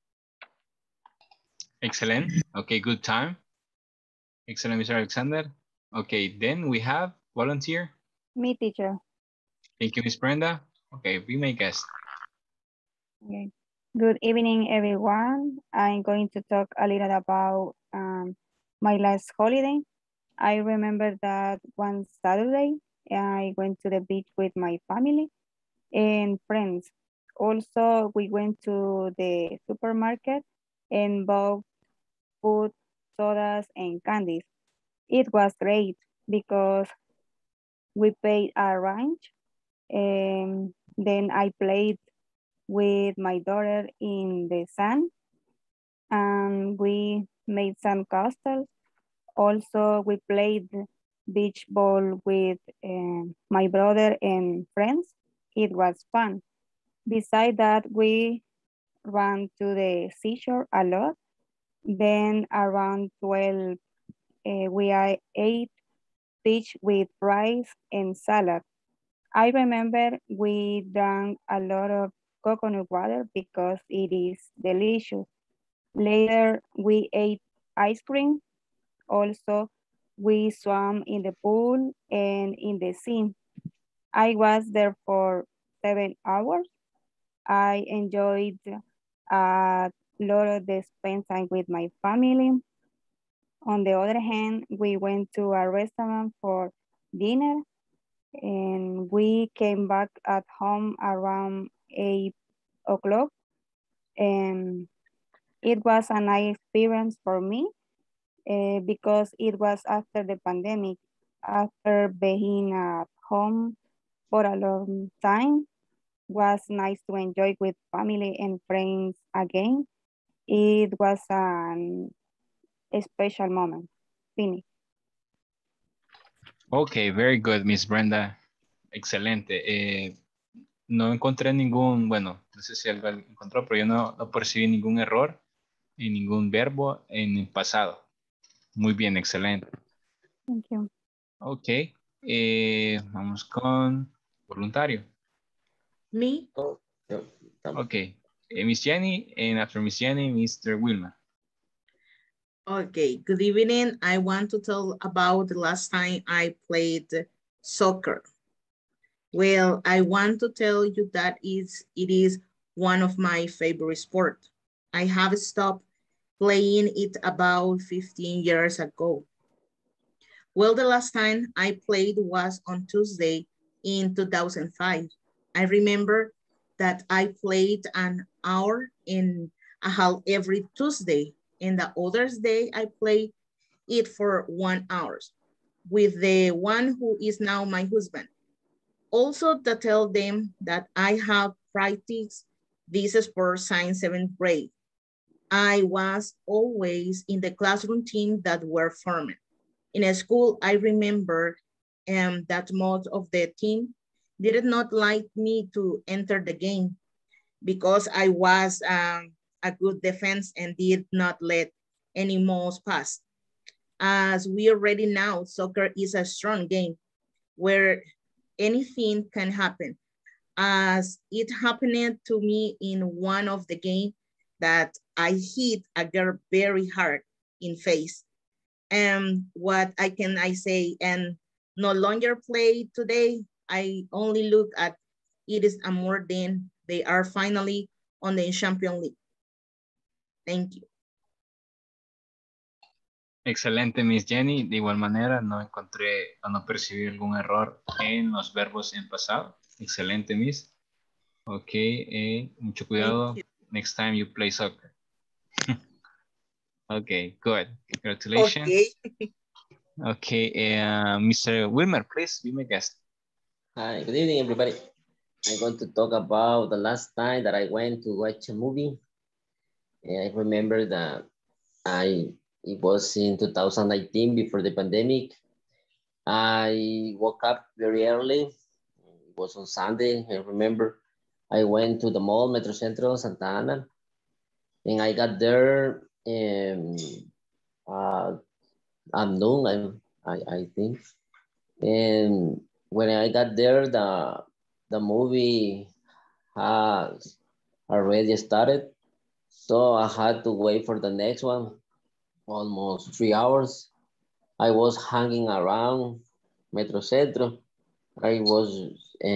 Excellent. Okay, good time. Excellent, Mr. Alexander. Okay, then we have volunteer. Me, teacher. Thank you, Miss Brenda. Okay, be my guest. Okay. Good evening, everyone. I'm going to talk a little about my last holiday. I remember that one Saturday, I went to the beach with my family and friends. Also, we went to the supermarket and bought food, sodas, and candies. It was great because we paid a ranch, and then I played with my daughter in the sand, and we made some castles. Also, we played beach ball with my brother and friends. It was fun. Besides that, we ran to the seashore a lot. Then around 12, we ate fish with rice and salad. I remember we drank a lot of coconut water because it is delicious. Later, we ate ice cream. Also, we swam in the pool and in the sea. I was there for 7 hours. I enjoyed a lot of the spend time with my family. On the other hand, we went to a restaurant for dinner and we came back at home around 8 o'clock. And it was a nice experience for me because it was after the pandemic, after being at home for a long time. Was nice to enjoy with family and friends again. It was a special moment. Finish. Okay, very good, Miss Brenda. Excelente. No encontré ningún, bueno, no sé si algo encontró, pero yo no percibí ningún error en ningún verbo en el pasado. Muy bien, excelente. Thank you. Ok, vamos con voluntario. Me? Okay, Miss Jenny, and after Miss Jenny, Mr. Wilma. Okay, good evening. I want to tell about the last time I played soccer. Well, I want to tell you that it is one of my favorite sports. I have stopped playing it about 15 years ago. Well, the last time I played was on Tuesday in 2005. I remember that I played an hour and a half every Tuesday, and the other day I played it for 1 hour with the one who is now my husband. Also to tell them that I have practiced this sport since 7th grade. I was always in the classroom team that were formed. In a school, I remember that most of the team did not like me to enter the game because I was a good defense and did not let any moves pass. As we already know, soccer is a strong game where anything can happen. As it happened to me in one of the games that I hit a girl very hard in face. And what I say, and no longer play today, I only look at it is a more than they are finally on the Champions League. Thank you. Excelente, Miss Jenny. De igual manera, no encontré o no percibí algún error en los verbos en pasado. Excelente, Miss. Ok, mucho cuidado. Next time you play soccer. Okay, good. Congratulations. Okay. Okay, Mr. Wilmer, please be my guest. Hi, good evening, everybody. I'm going to talk about the last time that I went to watch a movie. I remember that it was in 2019 before the pandemic. I woke up very early. It was on Sunday. I remember I went to the mall, Metro Centro, Santa Ana, and I got there at noon, I think. And when I got there, the movie has already started. So I had to wait for the next one, almost 3 hours. I was hanging around Metro Centro. I was,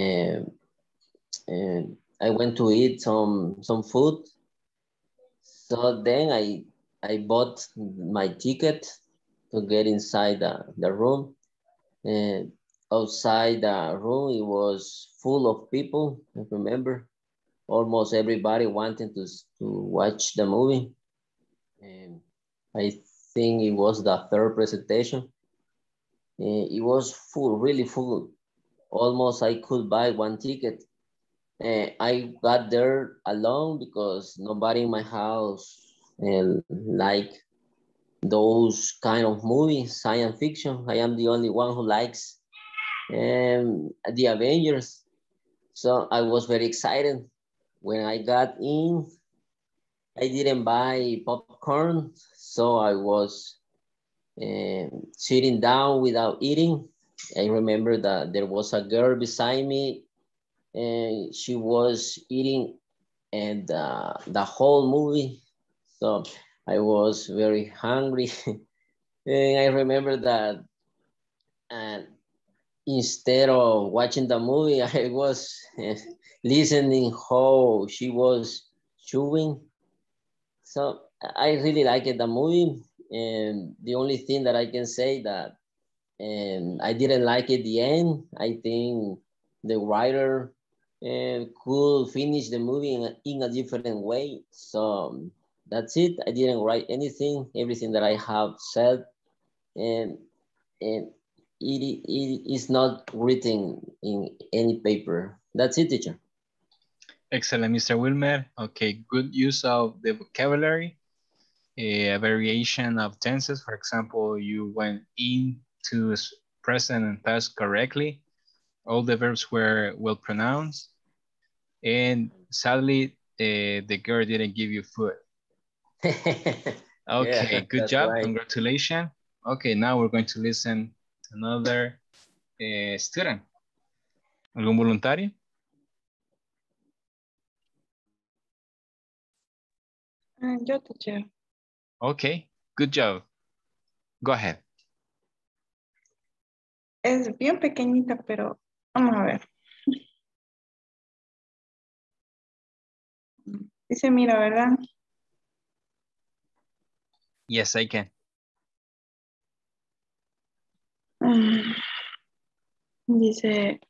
I went to eat some food. So then I bought my ticket to get inside the room. And outside the room, it was full of people. I remember almost everybody wanting to watch the movie. And I think it was the third presentation. It was full, really full. Almost I could buy one ticket. I got there alone because nobody in my house like those kind of movies, science fiction. I am the only one who likes the Avengers. So I was very excited. When I got in, I didn't buy popcorn, so I was sitting down without eating. I remember that there was a girl beside me and she was eating and the whole movie. So I was very hungry. And I remember that instead of watching the movie, I was listening how she was chewing. So I really liked the movie. And the only thing that I can say that I didn't like at the end. I think the writer could finish the movie in a different way. So that's it. I didn't write anything. Everything that I have said, and it is not written in any paper. That's it, teacher. Excellent, Mr. Wilmer. Okay, good use of the vocabulary. A variation of tenses. For example, you went into present and past correctly. All the verbs were well pronounced. And sadly, the girl didn't give you food. Okay, yeah, good job. Right. Congratulations. Okay, now we're going to listen to another student. ¿Algún voluntario? Yo, teacher. Okay, good job. Go ahead. Es bien pequeñita, pero vamos a ver. Y se mira, ¿verdad? Yes, I can. Dice,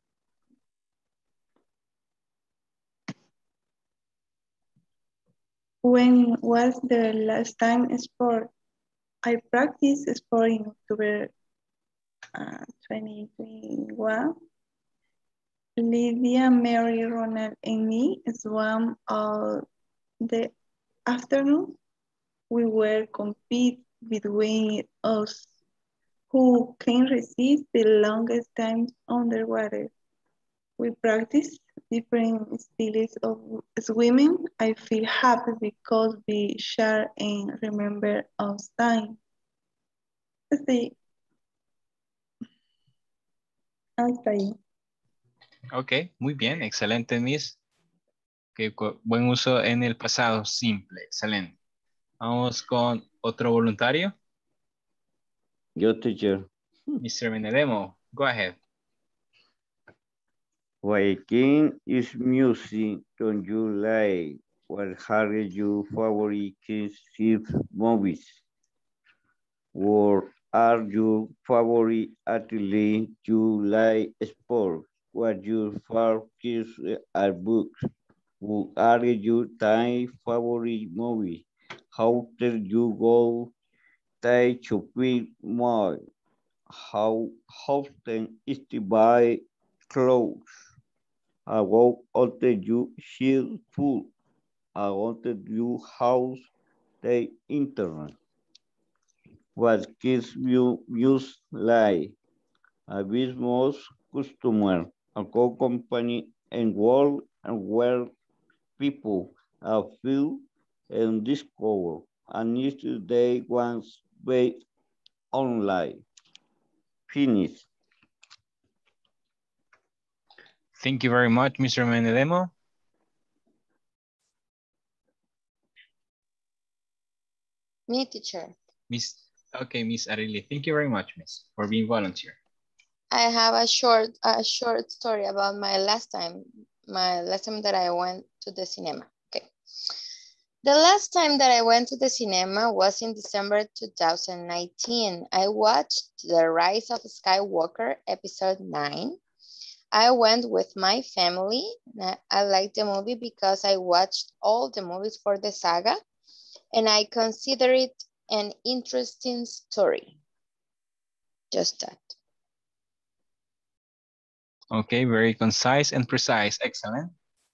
when was the last time sport? I practiced sport in October 2021. Lydia, Mary, Ronald, and me swam all the afternoon. We were compete between us who can resist the longest time underwater. We practice different styles of swimming. I feel happy because we share and remember our time. Hasta ahí. Ok, muy bien, excelente, Miss. Okay, buen uso en el pasado simple, excelente. Vamos con otro voluntario. Yo, teacher. Mr. Benedemo, go ahead. Waking is music, don't you like? What are your favorite kids movies? What are your favorite athletes? You like sport? What your favorite kids are books? What are your favorite movie? How did you go to pick more? How often is to buy clothes? I wanted you share food. I wanted you house the internet. What gives you use like a business customer, a company and world and where people are feel and discover and if they want be online. Finish. Thank you very much, Mr. Benedemo. Me, teacher. Miss Arely, thank you very much, Miss, for being volunteer. I have a short story about my last time that I went to the cinema. Okay. The last time that I went to the cinema was in December 2019. I watched The Rise of Skywalker, episode 9. I went with my family. I liked the movie because I watched all the movies for the saga and I consider it an interesting story. Just that. Okay, very concise and precise. Excellent.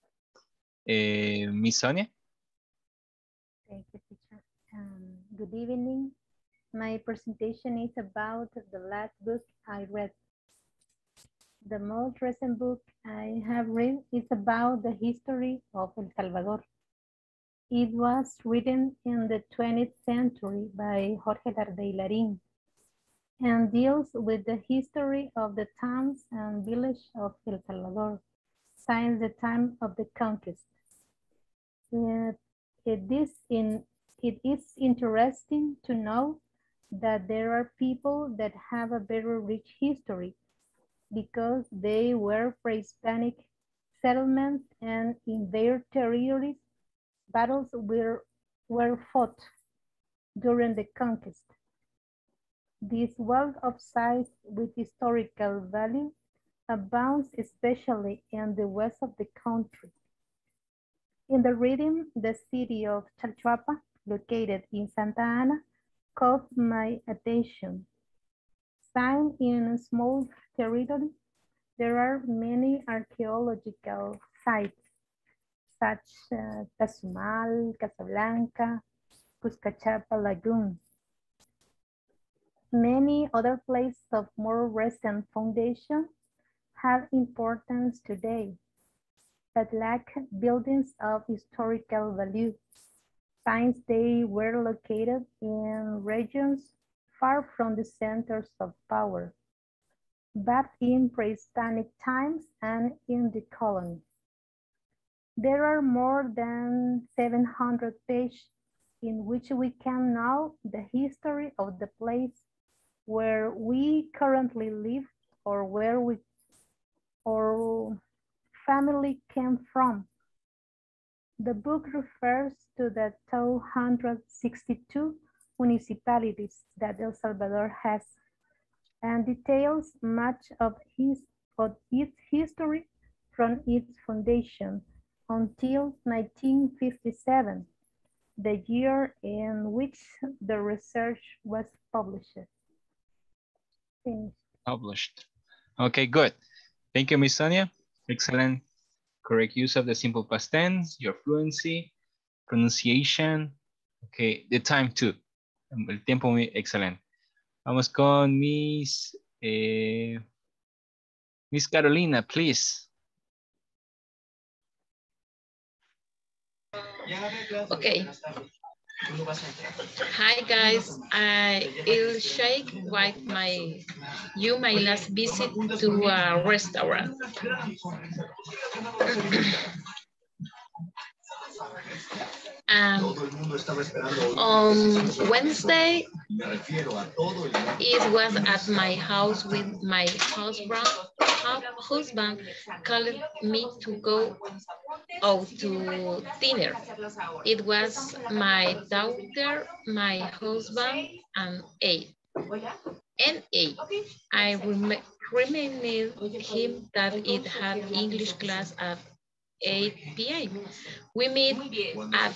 Miss Sonia? Thank you, teacher. Good evening. My presentation is about the last book I read. The most recent book I have read is about the history of El Salvador. It was written in the 20th century by Jorge Larrey Larín and deals with the history of the towns and village of El Salvador since the time of the conquest. It is interesting to know that there are people that have a very rich history because they were pre-Hispanic settlements and in their territories, battles were fought during the conquest. This wealth of size with historical value abounds especially in the west of the country. In the reading, the city of Chalchuapa, located in Santa Ana, caught my attention. Signed in a small territory, there are many archaeological sites, such as Tazumal, Casablanca, Cuscachapa Lagoon. Many other places of more recent foundation have importance today, but lack buildings of historical value, since they were located in regions far from the centers of power, but in pre-Hispanic times and in the colony. There are more than 700 pages in which we can know the history of the place where we currently live or where our family came from. The book refers to the 262 municipalities that El Salvador has and details much of its history from its foundation until 1957, the year in which the research was published. Finished. Published. Okay, good. Thank you, Miss Sonia. Excellent. Correct use of the simple past tense, your fluency, pronunciation. Okay, the time too. El tiempo muy excelente. Vamos con Miss Carolina, please. Okay. Hi guys, I'll shake with my last visit to a restaurant. On Wednesday, it was at my house with my husband called me to go out to dinner. It was my daughter, my husband, and I reminded him that it had English class at 8 p.m. We meet at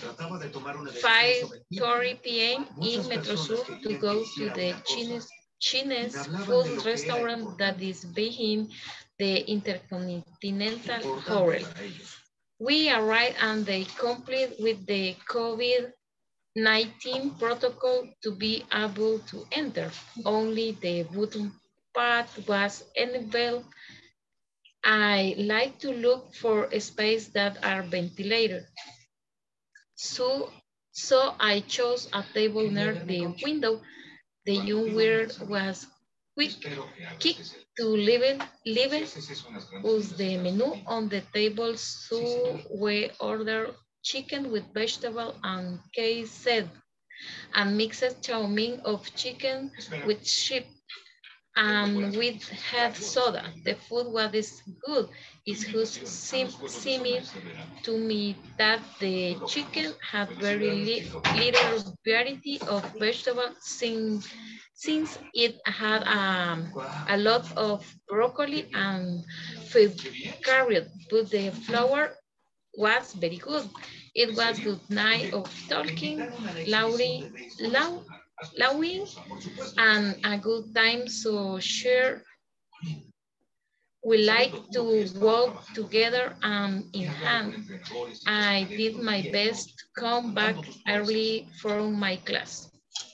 5:30 p.m. in Metro Sur to go to the Chinese food restaurant that is behind the Intercontinental Hotel. We arrived and they complete with the COVID-19 protocol to be able to enter. Only the button path was enabled. I like to look for a space that are ventilated. So I chose a table near the window. The young waiter was quick to leave us the menu on the table, so we ordered chicken with vegetable and quesadilla, and mixed chow mein of chicken with sheep. And we had soda. The food was good. It seemed to me that the chicken had very little variety of vegetables since it had a lot of broccoli and carrot, but the flour was very good. It was good night of talking, laughing, and a good time so share. We like to walk together in hand. I did my best to come back early from my class.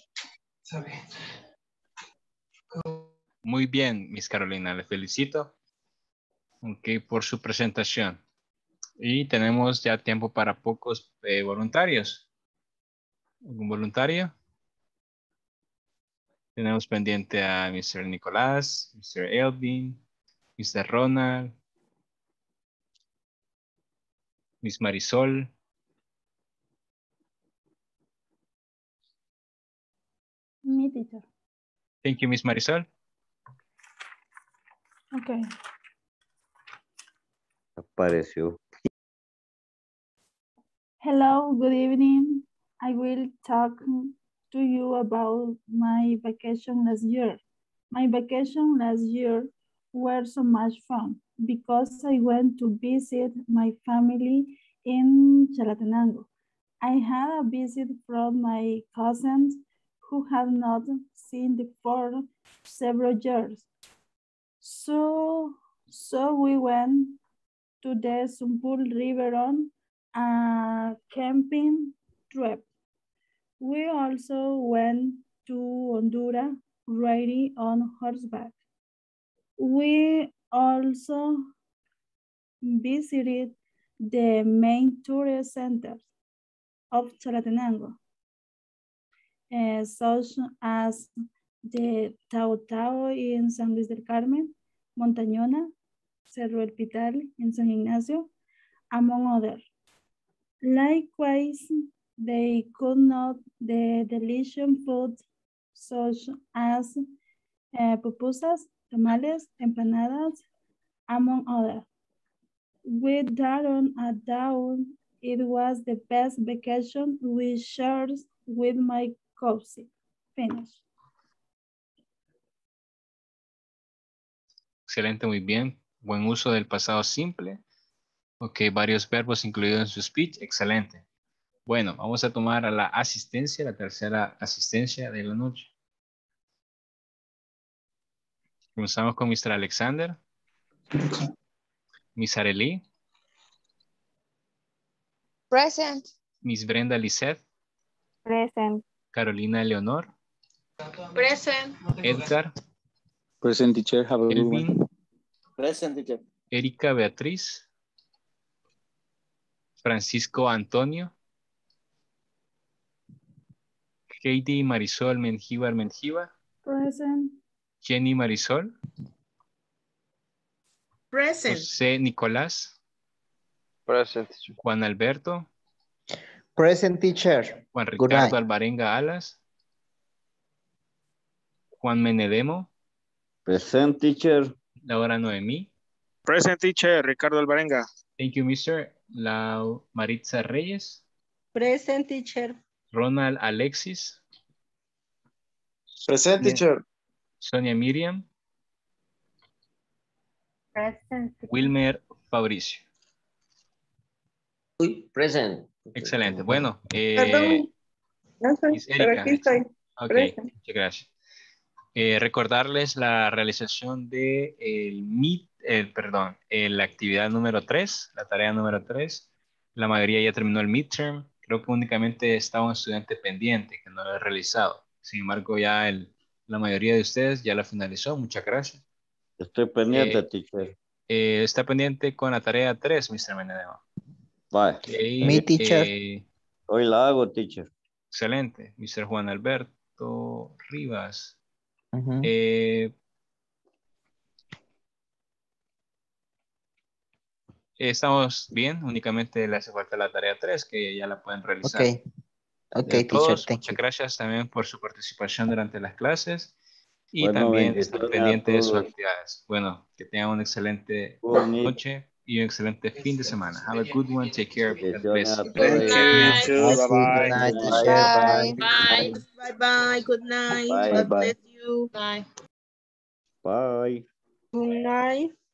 Muy bien, Miss Carolina, le felicito. Ok, por su presentación. Y tenemos ya tiempo para pocos voluntarios. ¿Algún voluntario? Tenemos pendiente a Mr. Nicolás, Mr. Elvin, Mr. Ronald, Miss Marisol. Me, teacher. Thank you, Miss Marisol. Okay. Apareció. Hello, good evening. I will talk to you about my vacation last year. My vacation last year were so much fun because I went to visit my family in Chalatenango. I had a visit from my cousins who had not seen for several years. So we went to the Sumpul River on a camping trip. We also went to Honduras riding on horseback. We also visited the main tourist centers of Chalatenango, such as the Tao in San Luis del Carmen, Montañona, Cerro El Pital in San Ignacio, among others. Likewise, they could not the delicious food such as pupusas, tamales, empanadas, among others. Without a doubt, it was the best vacation we shared with my cousin. Finish. Excelente, muy bien. Buen uso del pasado simple. Ok, varios verbos incluidos en su speech. Excelente. Bueno, vamos a tomar a la asistencia, la tercera asistencia de la noche. Comenzamos con Mr. Alexander. Miss Arely. Present. Miss Brenda Lisette. Present. Carolina Leonor. Present. Edgar. Present, teacher. Have a good Elvin. one. Present, teacher. Erika Beatriz. Francisco Antonio. Heidi Marisol Mengíbar. Present. Jenny Marisol. Present. José Nicolás. Present. Juan Alberto. Present, teacher. Juan Good night. Ricardo Alvarenga Alas. Juan Menedemo. Present, teacher. Laura Noemí. Present, teacher. Ricardo Alvarenga. Thank you, Mr. Maritza Reyes. Present, teacher. Ronald Alexis. Present, teacher. Sonia Miriam. Present. Wilmer Fabricio. Present. Excelente. Bueno, Perdón. No sé, Miss pero Erika. aquí estoy. Ok, Present. muchas gracias. Recordarles la realización de la actividad número 3, la tarea número 3. La mayoría ya terminó el midterm. Creo que únicamente estaba un estudiante pendiente que no lo ha realizado. Sin embargo, ya la mayoría de ustedes ya la finalizó. Muchas gracias. Estoy pendiente, teacher. Está pendiente con la tarea 3, Mr. Menedemo. Bye. Okay, Mi teacher. Hoy la hago, teacher. Excelente. Mr. Juan Alberto Rivas. Estamos bien, únicamente le hace falta la tarea 3 que ya la pueden realizar. Ok, De teacher, todos, thank muchas you. gracias también por su participación durante las clases y Bueno, también estar bendiciones pendiente a de sus todos. actividades. Bueno, que tengan una excelente Bonito. noche y un excelente fin de semana. Have a good one, take care. God Bendiciones bless a you. todos. Good night. Good night, teacher. Bye. Bye. Bye-bye. Good night. Bye. God Bye. bless you. Bye. Bye. Good night.